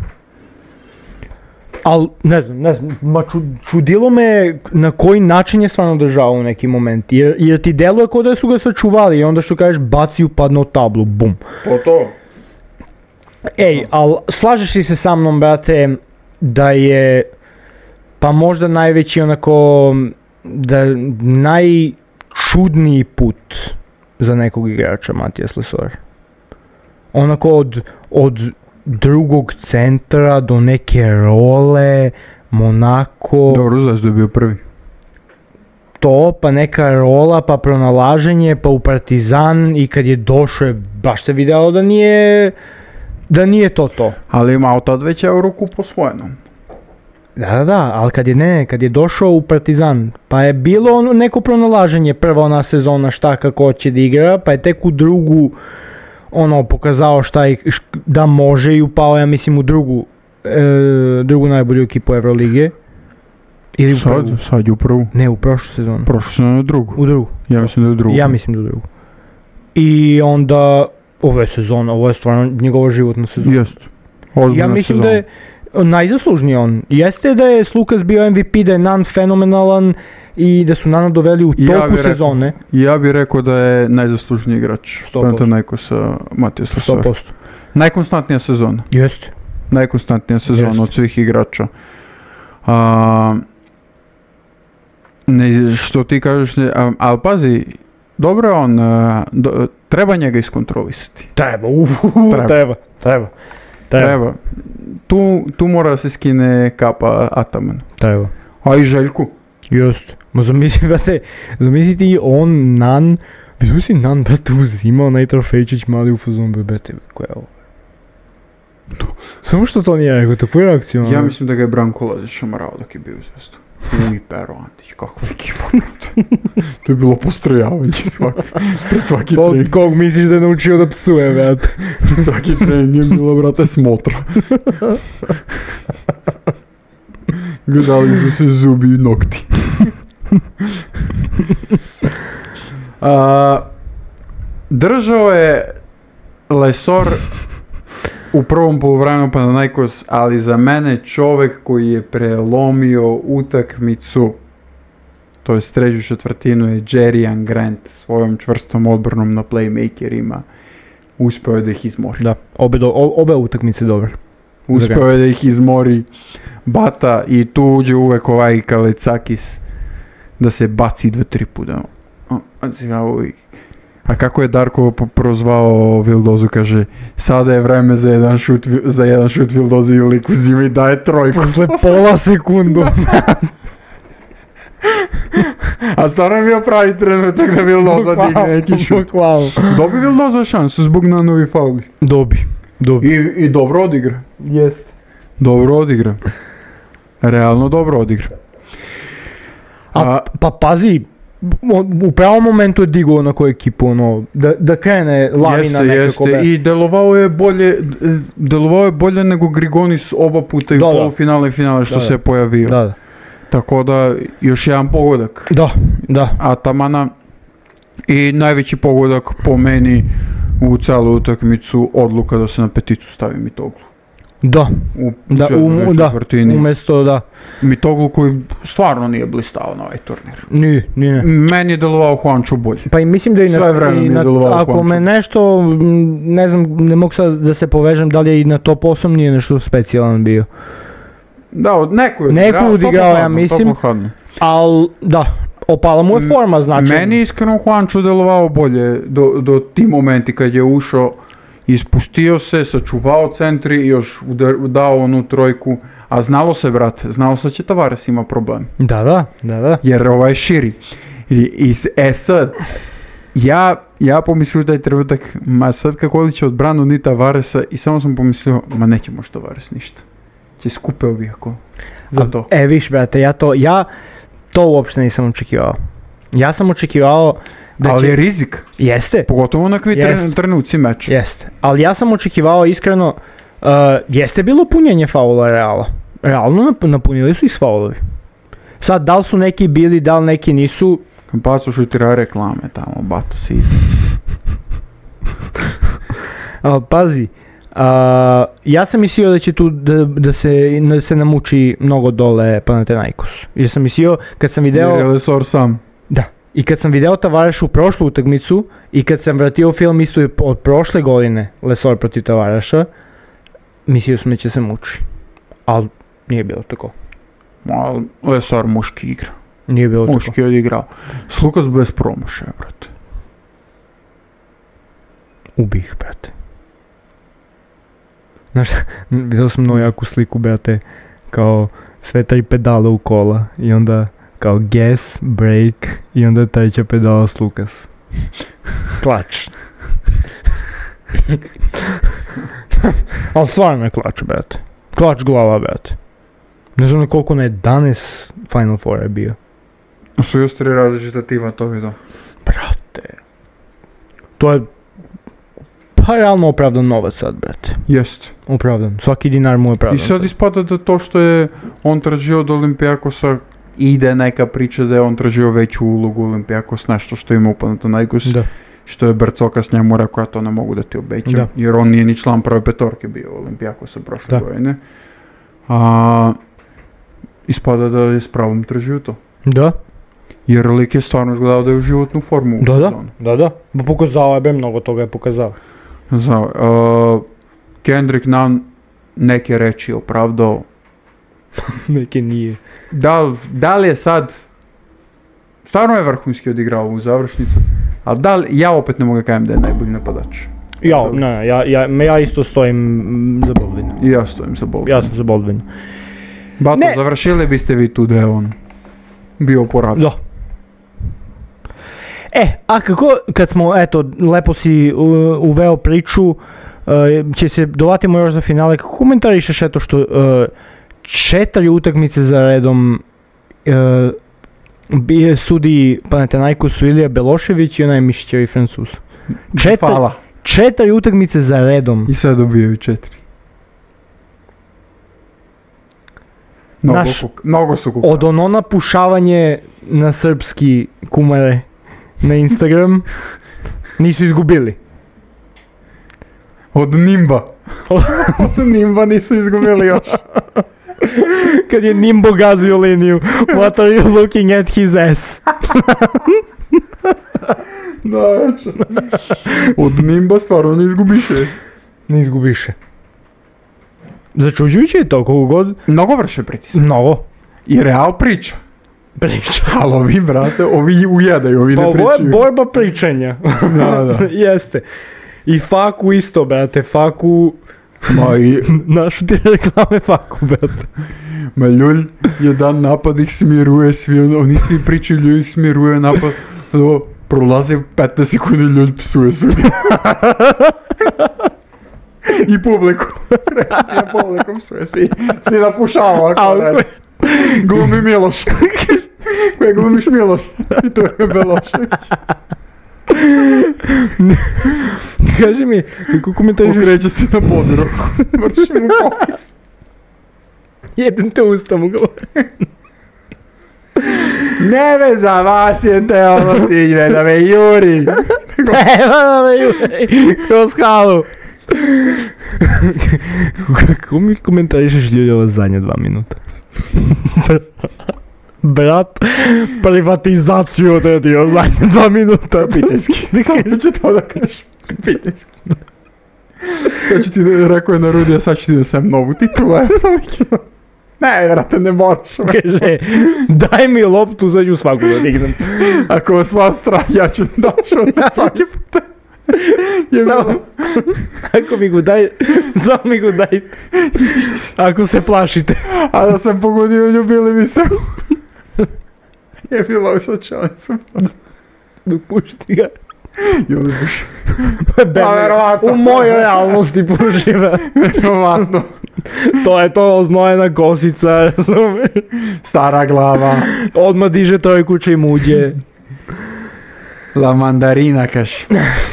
Al, ne znam, ne znam, ma ču, čudilo me na koji način je stvarno držao u neki moment, jer, jer ti deluje kao da su ga sačuvali i onda što kažeš baci upadno u tablu, bum. Po to. Ej, al slažeš li se sa mnom, brate, da je pa možda najveći onako, da najčudniji put za nekog igrača Matijas Lesor. Onako od, od drugog centra do neke role, Monako... Dobro, zašto je bio prvi? To, pa neka rola, pa pronalaženje, pa u Partizan i kad je došao je baš se vidjelo da nije... Da nije to to. Ali imao tad već Euroku posvojeno. Da, da, da, ali kad je ne, kad je došao u Partizan, pa je bilo ono neko pronalaženje, prva ona sezona šta kako će da igra, pa je tek u drugu ono pokazao šta i š, da može i upao, ja mislim, u drugu, e, drugu najbolju ekipu Evrolige. Ili u sad, prvu. sad je u prvu. Ne, u prošlu sezonu. Prošlu sezonu je drugu. U drugu. Ja mislim da je u drugu. Ja mislim da je u drugu. I onda ove sezone, ovo je stvarno njegova životna sezona. Jest. Ozbiljna Ja mislim sezona. da je najzaslužniji on. Jeste da je Slukas bio M V P, da je Nan fenomenalan i da su Nana doveli u Ja toku bi rekao- sezone. Ja bih rekao da je najzaslužniji igrač sto posto. Panathinaikosa Matijas sto Lesor. posto. Najkonstantnija sezona. Jeste. Najkonstantnija sezona Jest. od svih igrača. A, ne, što ti kažeš, ne, a- ali pazi, dobro je on, a, do- treba njega iskontrolisati. Treba, uh, Treba. treba, treba, treba, Treba. Tu, tu mora da se skine kapa Ataman. treba. A i Željku. Just. Ma zamisli, brate, zamisli ti on, Nan, vidio si Nan, brate, uzimao onaj trofejčić mali u fazonu, brate, koja je ovo? Samo što to nije rekao, takvu reakciju. Ja mislim da ga je Branko Lazić šamarao dok je bio u Zvezdu. Uj, Pero Antić, kakva ekipa, brate. To je bilo postrojavanje svaki, pred svaki Od trening. kog misliš da je naučio da psuje, brate? Pred svaki trening je bilo, brate, smotra. Gledali su se zubi i nokti. A, držao je Lesor u prvom poluvremenu Panathinaikos, ali za mene čovjek koji je prelomio utakmicu, to je treću četvrtinu, je Jerian Grant svojom čvrstom odbranom na playmakerima. Uspeo je da ih izmori. Da, obe, do, o- obe utakmice dobre. Uspeo je da ih izmori Bata i tu uđe uvek ovaj Kalecakis da se baci dva, tri puta. A, a, a, a kako je Darko po- prozvao Vildozu, kaže, sada je vreme za jedan šut, Vi- za jedan šut Vildozu i lik uzima i daje trojku. Posle pola sekundu. A stvarno je bio pravi trenutak da Vildoza digne neki šut. Bukvalno. Dobi Vildoza šansu zbog nanovi fauli. Dobi, dobi. I, I dobro odigra. Jest. Dobro odigra. Realno dobro odigra. A, pa pazi, o- u pravom momentu je digao na koju ekipu, ono, da, da krene lavina Jeste, nekako. jeste. be- I delovao je bolje, delovao je bolje nego Grigonis oba puta i u Da, da. polufinale i finale što Da, da. se je pojavio. Da, da. Tako da, još jedan pogodak Da, da. Atamana i najveći pogodak po meni u celu utakmicu odluka da se na peticu stavi Mitoglu. Da, U da, čet- u, u da, četvrtini. umjesto da, Mitoglu koji stvarno nije blistao na ovaj turnir. nije, nije, ne. Meni je delovao Juancho bolje. Pa i mislim da i na, Sve vreme i mi je na- delovao ako Juancho. me nešto, m, ne znam, ne mogu sad da se povežem, da li je i na top osam nije nešto specijalan bio. Da, od neko je Neko odigrao, odigrao, to ja pohladno, mislim. to pohladno. Al, da, opala mu je forma, znači. Meni je iskreno Juancho delovao bolje do, do ti momenti kad je ušao, ispustio se, sačuvao centri i još udar- dao onu trojku, a znalo se, brate, znalo se da će Tavares ima problem, Da, da, da, da. jer ovaj je širi. I, i s- e sad, ja, ja pomislio taj trenutak, ma sad kako liče odbranu ni Tavaresa i samo sam pomislio, ma neće moći Tavares ništa. Će skupe ovi ako za A, to. E, viš, brate, ja to, ja to uopšte nisam očekivao. Ja sam očekivao da Ali će... je rizik, Jeste, pogotovo na kvi Jest. trenuci meča. jeste. Ali ja sam očekivao iskreno, uh, jeste bilo punjenje faula Reala. Realno nap- napunili su ih s faulovi. Sad, da li su neki bili, da li neki nisu, Kampacu šutira reklame tamo, bata se iznad. ali pazi, uh, ja sam mislio da će tu da, da, se, da se namuči mnogo dole Panathinaikos. Jer sam mislio, kad sam video... Jer je Lesor sam. Da. I kad sam video Tavarešu prošlu utakmicu i kad sam vratio film isto i od prošle godine Lesor protiv Tavareša, mislio sam da će se muči. Ali nije bilo tako. Ma, Lesor muški igra. Nije bilo tako. Muški je odigrao. Slukas bez promašaja, brate. Ubih, brate. Znaš, vidio sam mnogo jaku sliku, brate, kao sve tri pedala u kola i onda kao gas, brake i onda treća pedala s Lukas. Klač. Ali stvarno je klač, brate. Klač glava, brate. Ne znam na koliko na jedanaest Final Four je bio. Su još tri različita tima, to vidio. Brate. To je pa realno opravdan novac sad, brate. Jest. Opravdan. Svaki dinar mu je opravdan. I sad ispada da to što je on tražio od Olimpijakosa, ide neka priča da je on tražio veću ulogu Olimpijakos, nešto što ima u Panathinaikos. Da. što je Bercokas njemu rekao, ja to ne mogu da ti obećam, Da. jer on nije ni član prve petorke bio u Olimpijakosu prošle Da. godine. A, ispada da je s pravom tražio to. Da, Jer lik je stvarno izgledao da je u životnu formu u da, da, sezonu. da, da. Ba pokazao je, be mnogo toga je pokazao. Za, uh, Kendrick Nunn neke reči opravdao. Neke nije. Da li, da li je sad, stvarno je vrhunski odigrao u završnicu, ali da li, ja opet ne mogu da kažem da je najbolji napadač. Ja, ne, ne, ja, ja, me ja isto stojim mm, za Baldwina. I ja stojim za Baldwin. Ja sam za Baldwina. Bato, Ne. završili biste vi tu da je on bio poravljen. Da. E, a kako, kad smo, eto, lepo si u, uveo priču, uh, će se, dovatimo još za finale, kako komentarišeš eto što uh, četiri utakmice za redom uh, bije sudi Panathinaikos su Ilija Belošević i onaj Mišićevi Francuz. Četiri, Hvala. četiri utakmice za redom. I sve dobijaju četiri. Mnogo, Naš- kuk, mnogo su kukali. Od ono napušavanje na srpski kumare na Instagram nisu izgubili. Od Nimba. Od Nimba nisu izgubili još. Kad je Nimbo gazio liniju, what are you looking at his ass? Da, veče. Od Nimba stvarno ne izgubiše. Ne izgubiše. Začuđujuće je to, koliko god... Mnogo vrše pritisak. Mnogo. I Real priča. Priča. Ali ovi, brate, ovi ujedaju, ovi Pa ne ovo je pričaju. borba pričanja. Da, da. Jeste. I Faku isto, brate, Faku... Ma i, Našu ti reklame Faku, brate. ma ljulj, jedan napad ih smiruje, svi, on- oni svi pričaju, ljulj ih smiruje napad. Evo, prolaze petnaest sekundi, ljulj psuje sudi. I publiku. Reći si na publiku psuje, svi, svi napušava ako Ali radi. Glumi Miloš. Koje glumiš Miloš? I to je Belošević. Kaži mi, kako komentariš... Okreće se na podiru. Vrši mu popis. Jedem te usta mu govore. Ne me za vas je te ono sinjve da me juri. Evo da me jure, kroz halu. Kako mi komentarišeš ljudi ova zadnja dva minuta? Brat, privatizaciju odredio zadnje dva minuta. Kapiteljski. Samo ću to da kažem. Kapiteljski. Sad ću ti da, rekao je na Rudija, sad ću ti da sam novu titulu. Ne, vrate, ne moraš. Kaže, daj mi loptu, sad ću svaku da dignem. Ako vas vas strah, ja ću da šutim svaki put. Samo, ako mi go daj, samo mi go daj. Ako se plašite. A da sam pogodio, ljubili biste. Je bila u sočanicu. Dopušti ga. Ljubiš. Bene, verovatno. u mojoj realnosti poživa. Vjerovatno. To je to oznojena kosica, razumeš? Stara glava. Odmah diže trojku čim uđe. La mandarina, kaš.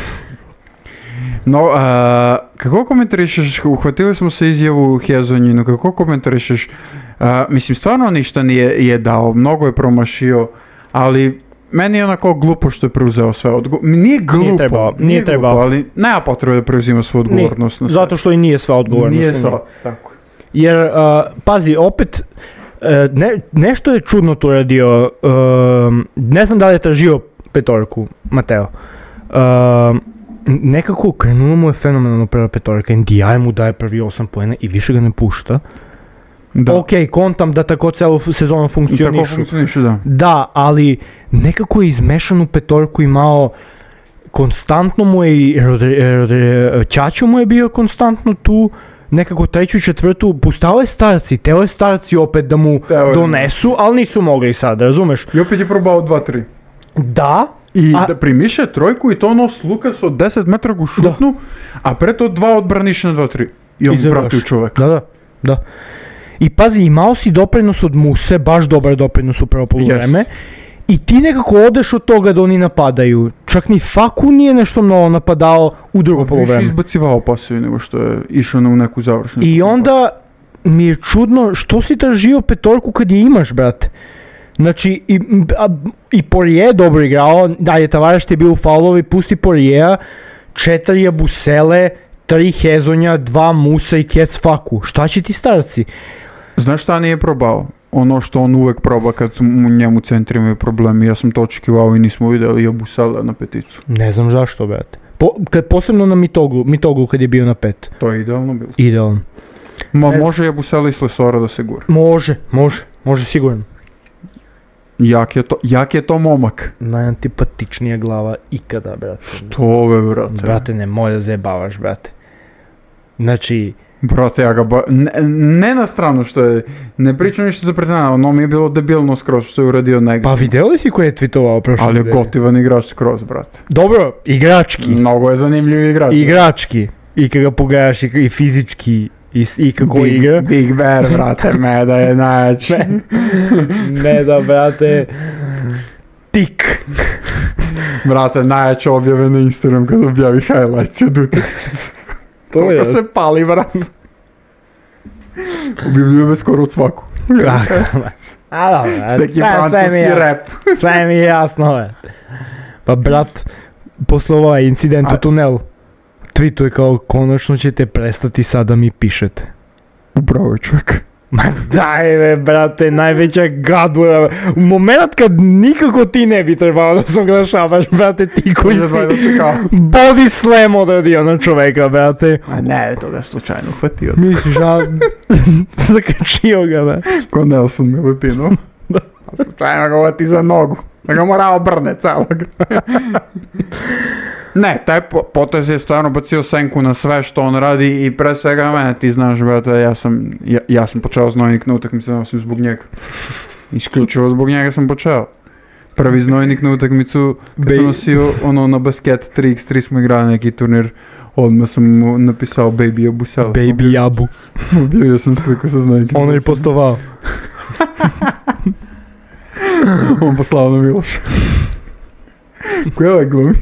No, a, kako komentarišeš, uhvatili smo se izjavu Hezonjinu, kako komentarišeš, a, mislim, stvarno ništa nije je dao, mnogo je promašio, ali meni je onako glupo što je preuzeo sve odgovornost. Nije glupo, trebao, nije trebao. glupo, ali nema potrebe da preuzima svu odgovornost na sve. Zato što i nije sva odgovornost. Nije na sva, njemu. tako. Jer, uh, pazi, opet, uh, ne, nešto je čudno tu radio, uh, ne znam da li je tražio petorku, Mateo. Uh, nekako krenulo mu je fenomenalno prva petorka, N D I mu daje prvi osam poena i više ga ne pušta. Da. Ok, kontam da tako celu sezonu Tako funkcionišu. funkcioniše, da. Da, ali nekako je izmešanu petorku imao, konstantno mu je i Rodri- Rodri- Ćaćo mu je bio konstantno tu, nekako treću, četvrtu, pustao je starci, teo je starci opet da mu Teo je. donesu, ali nisu mogli sad, razumeš? I opet je probao dva tri. Da, I A- da primiše trojku i to ono s Lukas od deset metara go šutnu, a pre to dva odbraniše na dva tri. I on I završi. vratio čovek. da, da, da. I pazi, imao si doprinos od Muse, baš dobar doprinos u prvo poluvreme. Yes. I ti nekako odeš od toga da oni napadaju. Čak ni Faku nije nešto mnogo napadao u drugo Više poluvreme. izbacivao pasove nego što je išao na u neku završnicu. I onda mi je čudno što si tražio petorku kad je imaš, brate. Znači, i, a, i Porije je dobro igrao, da je Tavares ti je bio u faulovi, pusti Porijeja, četiri Jabusele, tri Hezonja, dva Musa i Kec Faku. Šta će ti starci? Znaš šta nije probao? Ono što on uvek proba kad u njemu centri imaju problemi. Ja sam to očekivao i nismo vidjeli Jabusele na peticu. Ne znam zašto, brate. Po, kad, posebno na Mitoglu, Mitoglu kad je bio na pet. To je idealno bilo. Idealno. Ma, može Jabusele i Slesora da se gura. Može, može, može sigurno. Jak je to, jak je to momak. Najantipatičnija glava ikada, brate. Što ove, brate? Brate, ne moj da zajebavaš, brate. Znači... Brate, ja ga ba... Ne, ne na stranu što je... Ne pričam ništa za pretnjena, ono mi je bilo debilno skroz što je uradio negdje. Pa vidio li si ko je tweetovao prošle Ali je nedelje? gotivan igrač skroz, brate. Dobro, igrački. Mnogo je zanimljiv igrač. Igrački. I kad ga pogledaš i, i fizički. I, i kako Big, igra. Big Bear, brate, Meda je najjači. Meda, brate. Tik. Brate, najjače objave na Instagram kad objavi highlights od utakmice. To je. se pali, brate. Objavljuje me skoro od svaku. Kako? A dobro, S neki sve, sve mi francuski je, rap. sve mi je jasno, je. Pa brat, posle ovaj incident A- u tunelu, tweetuje kao konačno ćete prestati sad da mi pišete. Upravo je čovjek. Ma daj me, brate, najveća gadura. U moment kad nikako ti ne bi trebao da se oglašavaš, brate, ti koji si body slam odradio na čoveka, brate. A ne, to ga je slučajno uhvatio. Misliš, a zakačio ga, brate. Ko Nelson Milutino. A slučajno ga uvati za nogu. Da ga mora obrne celog. Ne, taj po- potez je stvarno bacio senku na sve što on radi i pre svega na mene, ti znaš, brate, ja sam, ja, ja sam počeo znojnik na utakmicu, nosim zbog njega. Isključivo zbog njega sam počeo. Prvi znojnik na utakmicu, kad Bej- sam nosio ono na basket tri na tri smo igrali neki turnir, odmah sam mu napisao Baby Jabusele. Baby jabu. Objavio sam sliku sa znojnikom. On je postovao. On poslao na Miloša. Koja je glumi?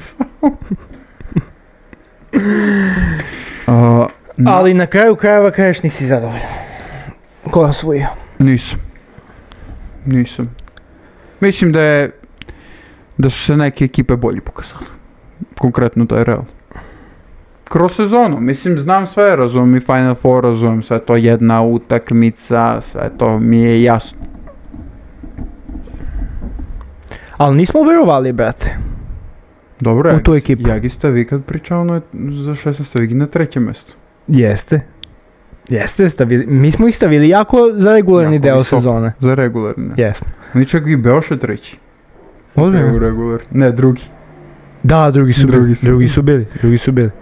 uh, Ali na kraju krajeva kažeš nisi zadovoljan. Ko je osvojio? Nisam. Nisam. Mislim da je da su se neke ekipe bolje pokazale. Konkretno da je Real. Kroz sezonu, mislim, znam sve, razumijem i Final Four, razumijem sve to jedna utakmica, sve to mi je jasno. Ali nismo verovali, brate. Dobro, U Jagis, tu ekipu. Jagis ste vi kad pričao na, za šesnaest ste vi na trećem mjestu. Jeste. Jeste, stavili. Mi smo ih stavili jako za regularni Jako deo visoko. sezone. Za regularne. Jesmo. Oni čak i Beoše treći. U Ozbiljno? regular. Ne, drugi. Da, drugi su Drugi bili. su Drugi bili. su bili. Drugi su bili.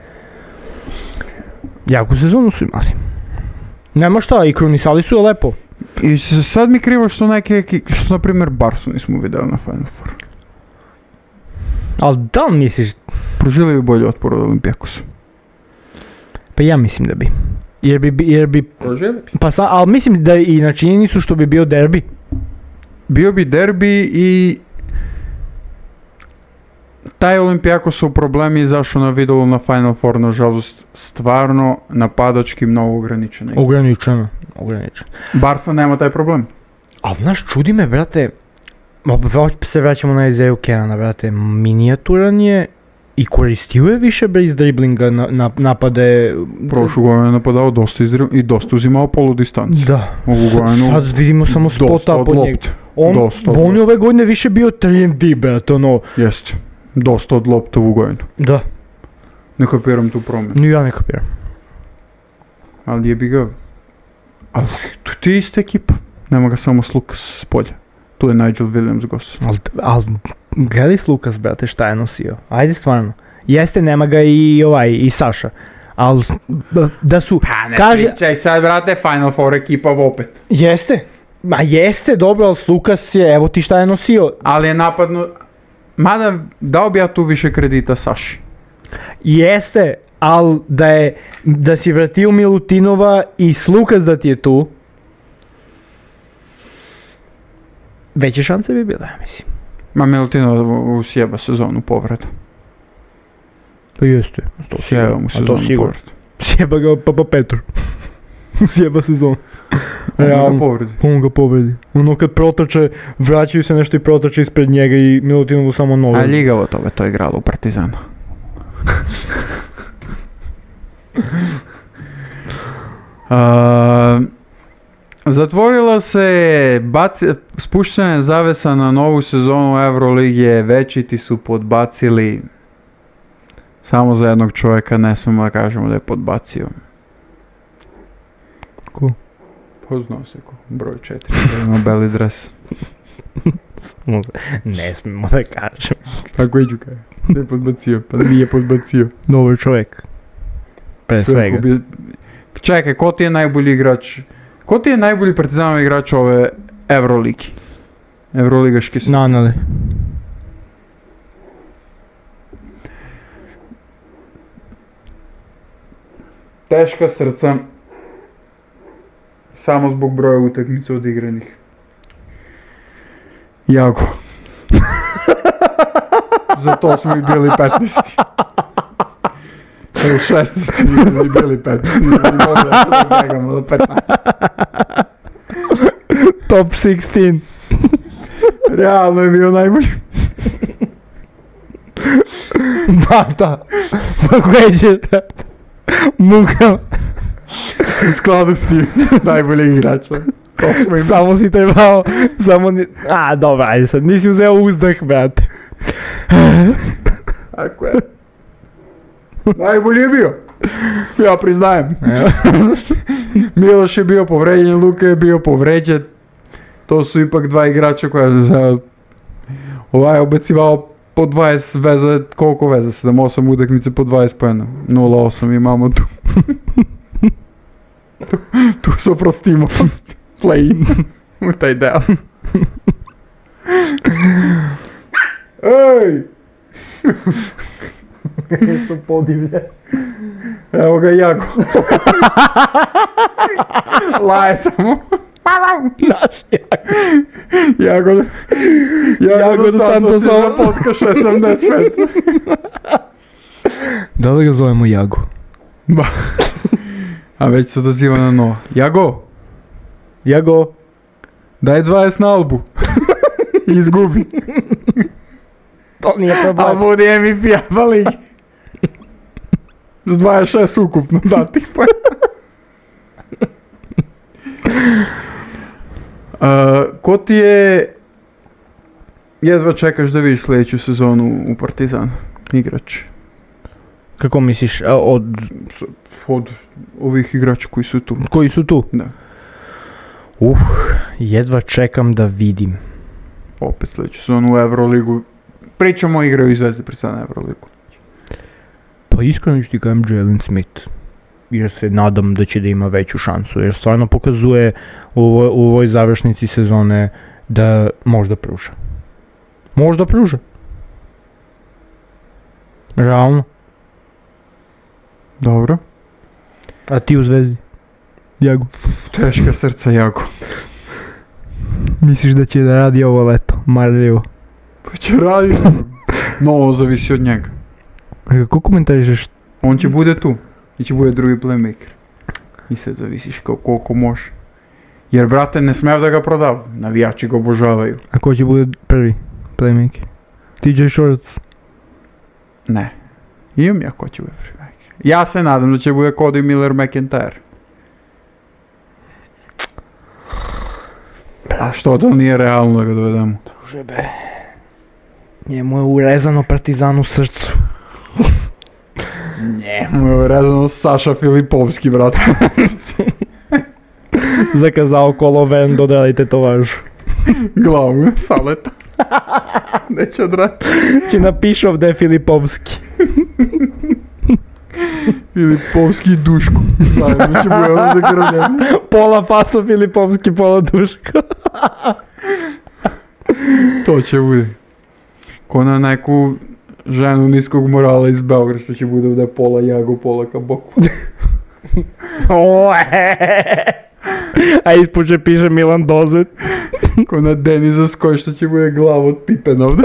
Jaku sezonu su imali. Nema šta, i krunisali su je lepo. I s- sad mi krivo što neke, eki- što na primjer Barsu nismo vidjeli na Final Four. Ali da li misliš? Pružili bi bolji otpor od Olimpijakosa. Pa ja mislim da bi. Jer bi, bi- jer bi, Pružili bi. pa sa, ali mislim da i na činjenicu što bi bio derbi. Bio bi derbi i taj Olimpijakos u problemi izašao na videlu na Final Four, nažalost, stvarno napadački mnogo ograničeno. Ograničeno. Ograničeno. Barsa nema taj problem. Ali znaš, čudi me, brate, ma, opet se vraćamo na Isaiah Kenana, brate, minijaturan je i koristio je više bez driblinga na, na, napade. Prošlu godinu je napadao dosta izdri- i dosta uzimao polu distanci. Da. Ovu Sad, godinu sad vidimo samo dosta spota od pod njega. lopte. On, Dosta od on je lopte. ove godine više bio tri and D, brate, ono. Jeste. Dosta od lopte ovu godinu. Da, Ne kapiram tu promjenu. ni ja ne kapiram. Ali je bi ga... Ali tu ti je ista ekipa. Nema ga samo s Lukas s polja. Tu je Nigel Williams gos. Al, al, gledaj s Lukas, brate, šta je nosio. Ajde stvarno. Jeste, nema ga i ovaj, i Saša. Al, b- da su, kaže, pričaj sad, brate, Final Four ekipa opet. jeste. Ma jeste, dobro, ali s Lukas je, evo ti šta je nosio. Ali je napadno... Mada dao bi ja tu više kredita Saši. Jeste, al da je, da si vratio Milutinova i s Lukas da ti je tu, veće šanse bi bile, ja mislim. Ma Milutino usjeba sezonu povrata. Pa jeste, to Sjeba mu a to sezonu sigurno. povrata. Sjeba ga Papa Petru. Sjeba sezon. Realno, povredi. on ga povredi. Ono kad protrče, vraćaju se nešto i protrče ispred njega i Milutinovu samo nogu. A ljigavo to be to igralo u Partizanu. uh, zatvorila se baci, spuštanje zavesa na novu sezonu Euroligije, večiti su podbacili samo za jednog čovjeka, ne smemo da kažemo da je podbacio. Ko? Poznao se ko, broj četiri, ima beli dres. Ne smijemo da kažem. Tako iđu kaj, da je podbacio, pa nije podbacio. Dobar čovjek. Pre svega. Bi... Čekaj, ko ti je najbolji igrač? Ko ti je najbolji Partizanov igrač ove Euroligi? Euroligaški se. Nanali. Teška srca. Samo zbog broja utakmica odigranih. Jago. Zato smo i bili petnaesti. Evo šesnaesti nismo i bili petnaesti. Nismo i mogli da begamo do petnaesti. Top šesnaest. Realno je bio najbolji. Bata. Pogleđer. Muka. U skladu s tim, najbolji igrač. Samo si trebao, samo ni... A, dobro, ajde sad, nisi uzeo uzdah, brate. Tako je. Najbolji je bio. Ja priznajem. Miloš je bio povređen, Luka je bio povređen. To su ipak dva igrača koja je ovaj je obecivao po dvadeset veza, koliko veza? sedam osam utakmice po dvadeset poena. nula osam imamo tu. tu, tu se oprostimo. Play-in. U taj deo. Ej! Nešto podivlje. Evo ga Jago. Laje samo. Naš Jago. Jago, Jago, Jago do Santos za podcast šezdeset pet. Da li ga zovemo Jago? Ba. A već se odaziva na novo. Jago! Jago! Daj dvadeset na Albu. I izgubi. To nije problem. A budi M V P A ligi. S dvadeset šest ukupno datih pa. Uh, ko ti je... Jedva čekaš da vidiš sljedeću sezonu u Partizanu? Igrač. Kako misliš, a, od... Od ovih igrača koji su tu. Koji su tu? Da. Uh, jedva čekam da vidim. Opet sljedeću sezonu u Euroligu. Pričamo o igraju i Zvezde pred sada na Euroligu. Pa iskreno ću ti kažem Jalen Smith. Jer se nadam da će da ima veću šansu. Jer stvarno pokazuje u ovoj, u ovoj završnici sezone da možda pruža. Možda pruža. Realno. Dobro. A ti u Zvezdi? Jago. Teška srca Jago. Misliš da će da radi ovo leto? Marljivo. Pa će raditi. No, ovo zavisi od njega. A kako komentarišeš? On će bude tu. I će bude drugi playmaker. I sad zavisiš kao koliko može. Jer, brate, ne smiju da ga prodaju. Navijači ga obožavaju. A ko će bude prvi playmaker? T J Shorts? Ne. Imam ja ko će bude playmaker. Ja se nadam da će bude Cody Miller McIntyre. A što da nije realno da ga dovedemo? Druže be. Njemu je urezano Partizan u srcu. Njemu je urezano Saša Filipovski, brate. Zakazao koloven, dodelite to važu. Glavu, saleta. Neće odrati. Ti napiši ovdje Filipovski. Filipovski i Duško. Zajedno će budemo zagrljeni. Pola paso Filipovski, pola Duško. To će bude. Ko na neku ženu niskog morala iz Beograda što će bude ovdje pola Jago, pola Kaboklu. A ispod će piše Milan Dozet. Ko na Deniza Skoj što će bude glava od Pipena ovdje.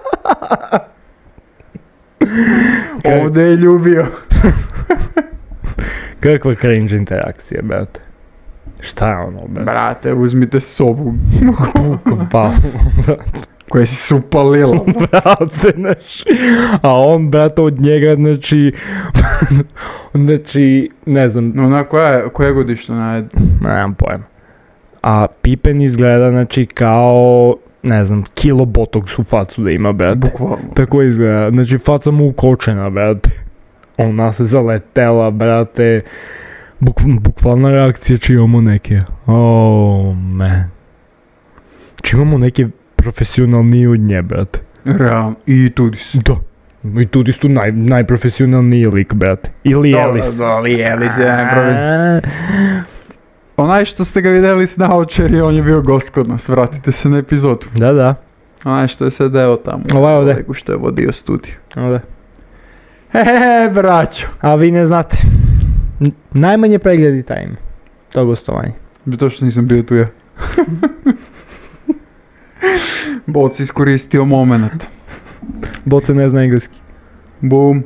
Ovdje je ljubio. Kakva cringe interakcija, brate. Šta je ono, brate? Brate, uzmite sobu Pa, koja si se upalila. brate, znači, a on, brate, od njega, znači, znači, ne znam, No, na koja, koja godišta najed? nemam pojma. A Pippen izgleda, znači, kao, ne znam, kilo botox u facu da ima, brate. Bukvalno. Tako izgleda, znači, faca mu ukočena, brate. Ona se zaletela, brate. Buk, bukvalna reakcija či imamo neke. Oh, man. Či imamo neke profesionalniji od nje, brate. Realno. I Tudis. Da. I tudi su naj, najprofesionalniji lik, brate. Ili Ellis. Da, Lee Ellis je najpravi. Onaj što ste ga vidjeli s naočer, on je bio gost kod nas, vratite se na epizodu. Da, da. Onaj što je sedeo tamo. Ovaj ovdje. Kolegu što je vodio studiju. Ovdje. Hehehe, braćo. A vi ne znate. N- najmanje pregledi taj ima. To gostovanje. Bi to što nisam bio tu ja. Boc iskoristio moment. Boce ne zna engleski. Bum.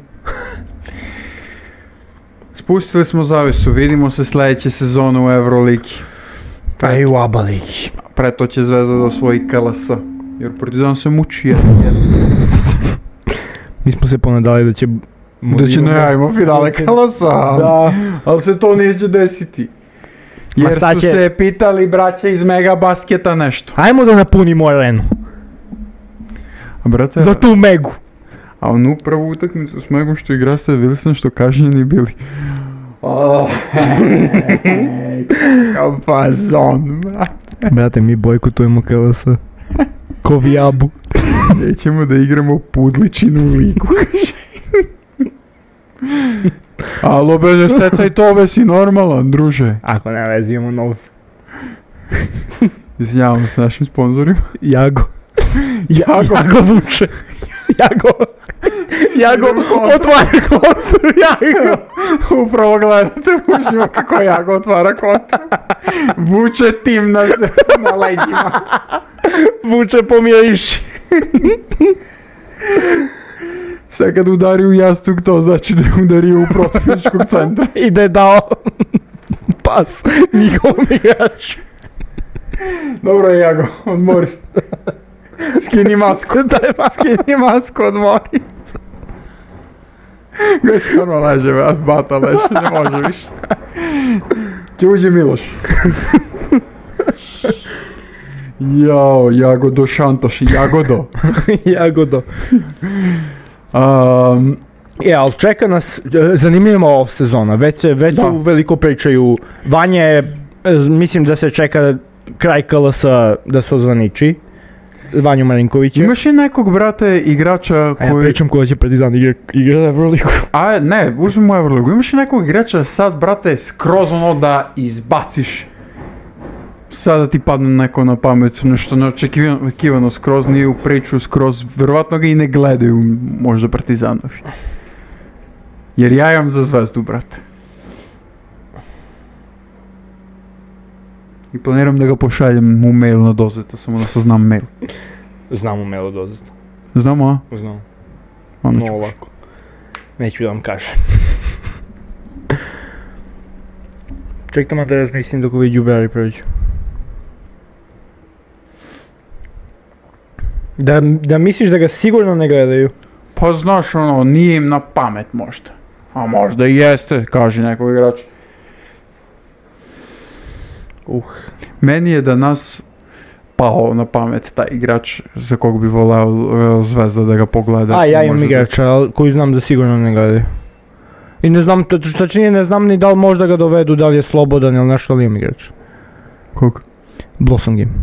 Spustili smo zavisu, vidimo se sljedeće sezone u Euroligi. Pa i u Aba ligi. Preto će Zvezda da osvoji K L S. Jer Partizan se muči jedan jedan. Mi smo se ponadali da će... Da će najavimo finale K L S-a. Da. Ali se to neće desiti. Ma Jer sad su će- se pitali braća iz Mega Basketa nešto. Ajmo da napunimo arenu. A brate, Za tu Megu. a onu prvu utakmicu s Megom što igra se, bili sam što kažnjeni bili. Oh, kakav fazon, brate. Brate, mi bojkotujemo K L S. Ko vijabu. Nećemo da igramo pudličinu u ligu. Alo, beže, secaj tobe, si normalan, druže. Ako ne vezi, imamo nov. Izvinjavam se našim sponzorima. Jago. Jago. Jago vuče. Jago. Jago otvara kontru. Jago. Upravo gledate uživo kako Jago otvara kontra. Vuče tim na, se, na leđima. Vuče pomiriši. Sad kad udari u jastuk, to znači da je udario u protivničkog centra. I da je dao pas njihovom igraču. Dobro je, Jago, odmori. Skini masku. Daj masku. Skini masku, odmori. Gdje se ono leže, vas bata leže, ne može više. Ćuđi Miloš. Jao, Jagodo Šantoš, Jagodo. Jagodo. Um, E, ali čeka nas e, zanimljiva ova sezona, već se, već se Da. veliko pričaju. Vanje, e, mislim da se čeka kraj K L S-a da se ozvaniči. Vanju Marinkovića. imaš li nekog, brate, igrača A ja koji... pričam koja će Partizan igra, igra za Euroligu. A ne, uzmemo Euroligu. Imaš li nekog igrača sad, brate, skroz ono da izbaciš? Sada ti padne neko na pamet, nešto neočekivano skroz, nije u priču skroz, vjerovatno ga i ne gledaju možda Partizanovi. Jer ja imam za Zvezdu, brate. I planiram da ga pošaljem u mail na dozeta, samo da saznam mail. Znamo Melo dozeti. Znamo, a? Znamo. Onda ću. No lako. Neću da vam kažem. Čekamo da razmislim dok ovi džubari prođu. Da, da misliš da ga sigurno ne gledaju? Pa znaš ono, nije im na pamet možda. A možda i jeste, kaže neko igrač. Uh. Meni je da nas pao na pamet taj igrač za kog bi voleo Zvezda da ga pogleda. A ja imam Možda igrača ali koji znam da sigurno ne gledaju. I ne znam, to- tačnije ne znam ni da li možda ga dovedu, da li je slobodan ili nešto, ali imam igrač. da- Kog? Blossom Game.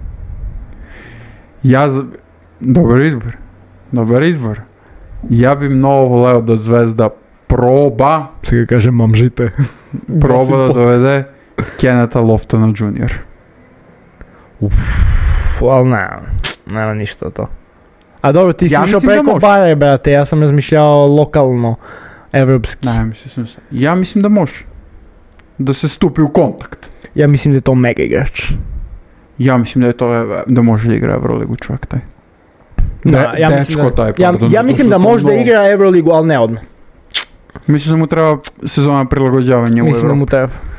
Ja, za- dobar izbor. Dobar izbor. Ja bi mnogo voleo da Zvezda proba, Sve ga kažem, mam žite. proba da dovede Kenneta Loftona junior Uff, ali ne, nema ništa od to. A dobro, ti si Ja išao mislim da preko može. bare, brate, ja sam razmišljao lokalno, evropski. Ne, mislim se. Ja mislim da može. Da se stupi u kontakt. Ja mislim da je to mega igrač. Ja mislim da je to, da može da igra Euroligu čovjek taj. Da, De- ja mislim dečko da- taj, Ja, pardon, ja zato mislim što da to može da mnogo- igra Euroligu, ali ne odmah. Mislim da mu treba sezona prilagođavanja u Mislim da Evropi. mu treba.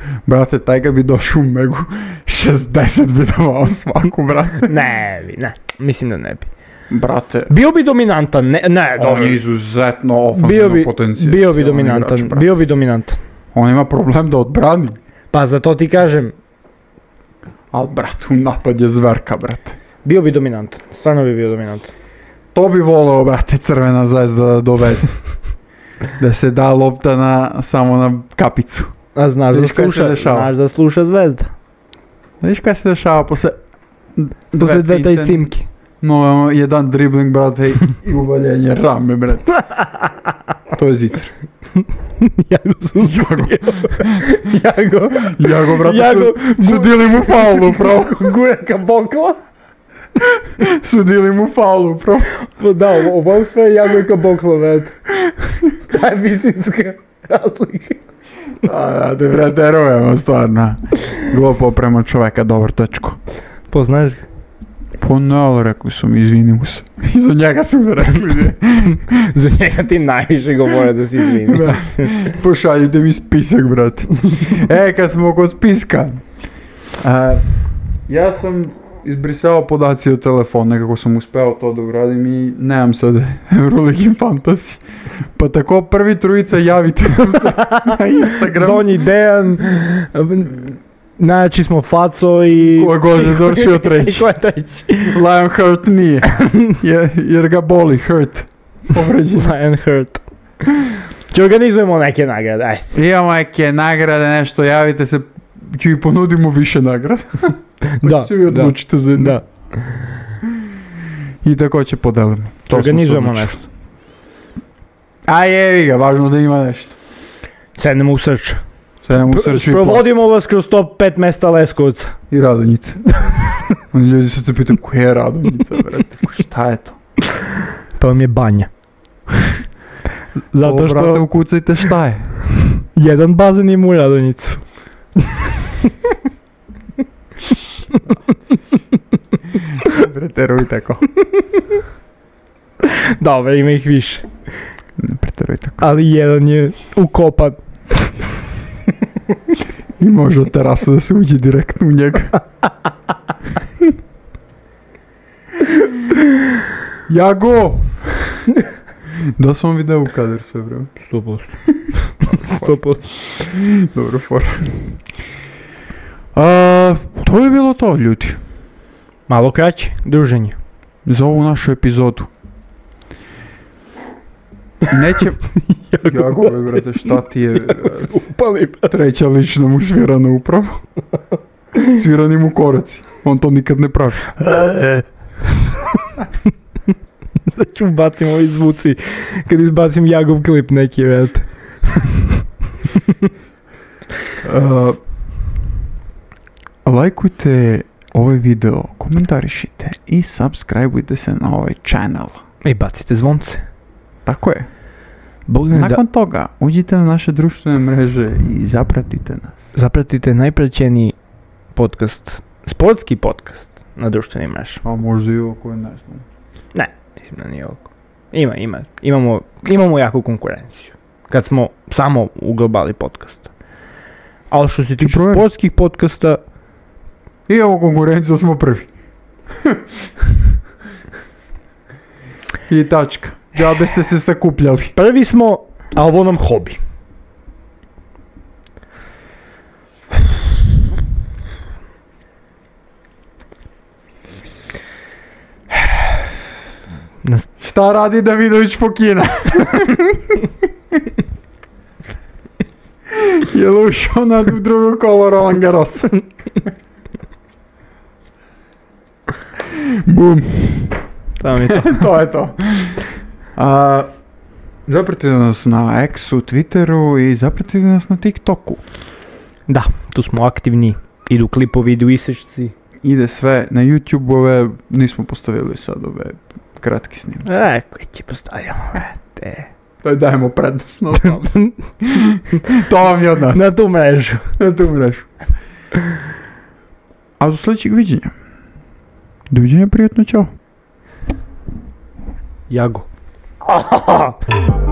Brate, taj kad bi došao u Megu, šezdeset bi davao svaku, brate. Ne bi, ne, mislim da ne bi. Brate, Bio bi dominantan, ne, ne, on je izuzetno bio ofanzivno bi, potencijal. bio bi dominantan, igrač, brate. bio bi dominantan. On ima problem da odbrani. Pa za to ti kažem, Ali, brate, u napad je zverka, brate. bio bi dominantan, stvarno bi bio dominantan. To bi voleo, brate, Crvena zvezda da dovede. Da se da lopta na, samo na kapicu. A znaš da Vidiš kaj se sluša, dešava? znaš da sluša Zvezda. Vidiš kaj se dešava posle Posle dve taj finte, cimki. No, jedan dribling, brate, i uvaljenje rame, brate. To je zicer. Jago su Jago. Jago. Jago, brate, Jago, su, sudili mu faulu, pravo. Gujaka bokla. Sudili mu faulu, pravo. Pa da, ovo sve Jago bokla, brate. Ta je visinska razlika. A, brate, preterujemo, stvarno. Glupo prema čoveka, dobar tečko. Poznaješ ga? Pa ne, ali rekli su mi, izvini mu se. I za njega su mi rekli. Za njega ti najviše govore da si izvini. Pošaljite mi spisak, brate. E, kad smo oko spiska. A, ja sam izbrisao podaci od telefona, nekako sam uspeo to da uradim i nemam sad Euroligi Fantasy. Pa tako prvi trojica javite nam se na Instagram. Donji Dejan, najjači smo Faco i... Ko je god je završio I treći. ko je treći? Lionheart nije, jer, jer ga boli, hurt. Povređen. Lionheart. Če organizujemo neke nagrade, ajde. Imamo neke nagrade, nešto, javite se, ću i ponudimo više nagrada. Da, se vi da, odlučite za jednu. da. I tako će podelimo. To smo Organizujemo se odlučili. nešto. A jevi ga, važno da ima nešto. Sednemo u Srč. Sedem u Srču i po... Provodimo vas kroz top pet mesta Leskovca. I Radonjice. Oni ljudi se pitaju, koja je Radonjica, brate, šta je to? To vam je banja. Zato Ovo, brate, što ukucajte šta je. jedan bazen ima u Radonjicu. Preteruj tako. Dobro, ima ih više. Ne preteruj tako. Ali jedan je ukopan. I može od terasa da se uđe direktno u njega. Jago! Da sam vam video u kadar sve vreme. sto posto. sto posto. Dobro, fora. A, to je bilo to, ljudi. Malo kraće, druženje. Za ovu našu epizodu. Neće... Jago, brate, šta ti je... Upali. Treća lična mu svirana upravo. Svirani mu koraci. On to nikad ne pravi. Sad ću bacim ovi zvuci kad izbacim Jagov klip neki, vete. Uh, lajkujte ovaj video, komentarišite i subscribeujte se na ovaj channel. I bacite zvonce. Tako je. Bog ne da Nakon toga, uđite na naše društvene mreže i zapratite nas. zapratite najpraćeniji podcast, sportski podcast na društvenim mrežama. A možda i ovo koje ne znam. Ne, mislim da nije ovako. Ima, ima. Imamo, imamo jaku konkurenciju. Kad smo samo u globali podcasta. Ali što se tiče proveri. sportskih podcasta, I evo konkurenciju smo prvi. I tačka. Džabe ste se sakupljali. prvi smo, a ovo nam hobi. Nas Šta radi Davidović po kina? Je li ušao na drugo kolo Roland Garrosa? Bum. Tamo je to. To je to. A, zapratite nas na X-u, Twitteru i zapratite nas na TikToku. Da, tu smo aktivni. Idu klipovi, idu isečci. Ide sve na YouTube-ove, nismo postavili sad ove kratki snimci. E, koji ti postavljamo, vrete. To je dajemo prednost na tome. To vam je od nas. Na tu mrežu. Na tu mrežu. A do sljedećeg viđenja. Doviđenja, prijatno, čao. Jago.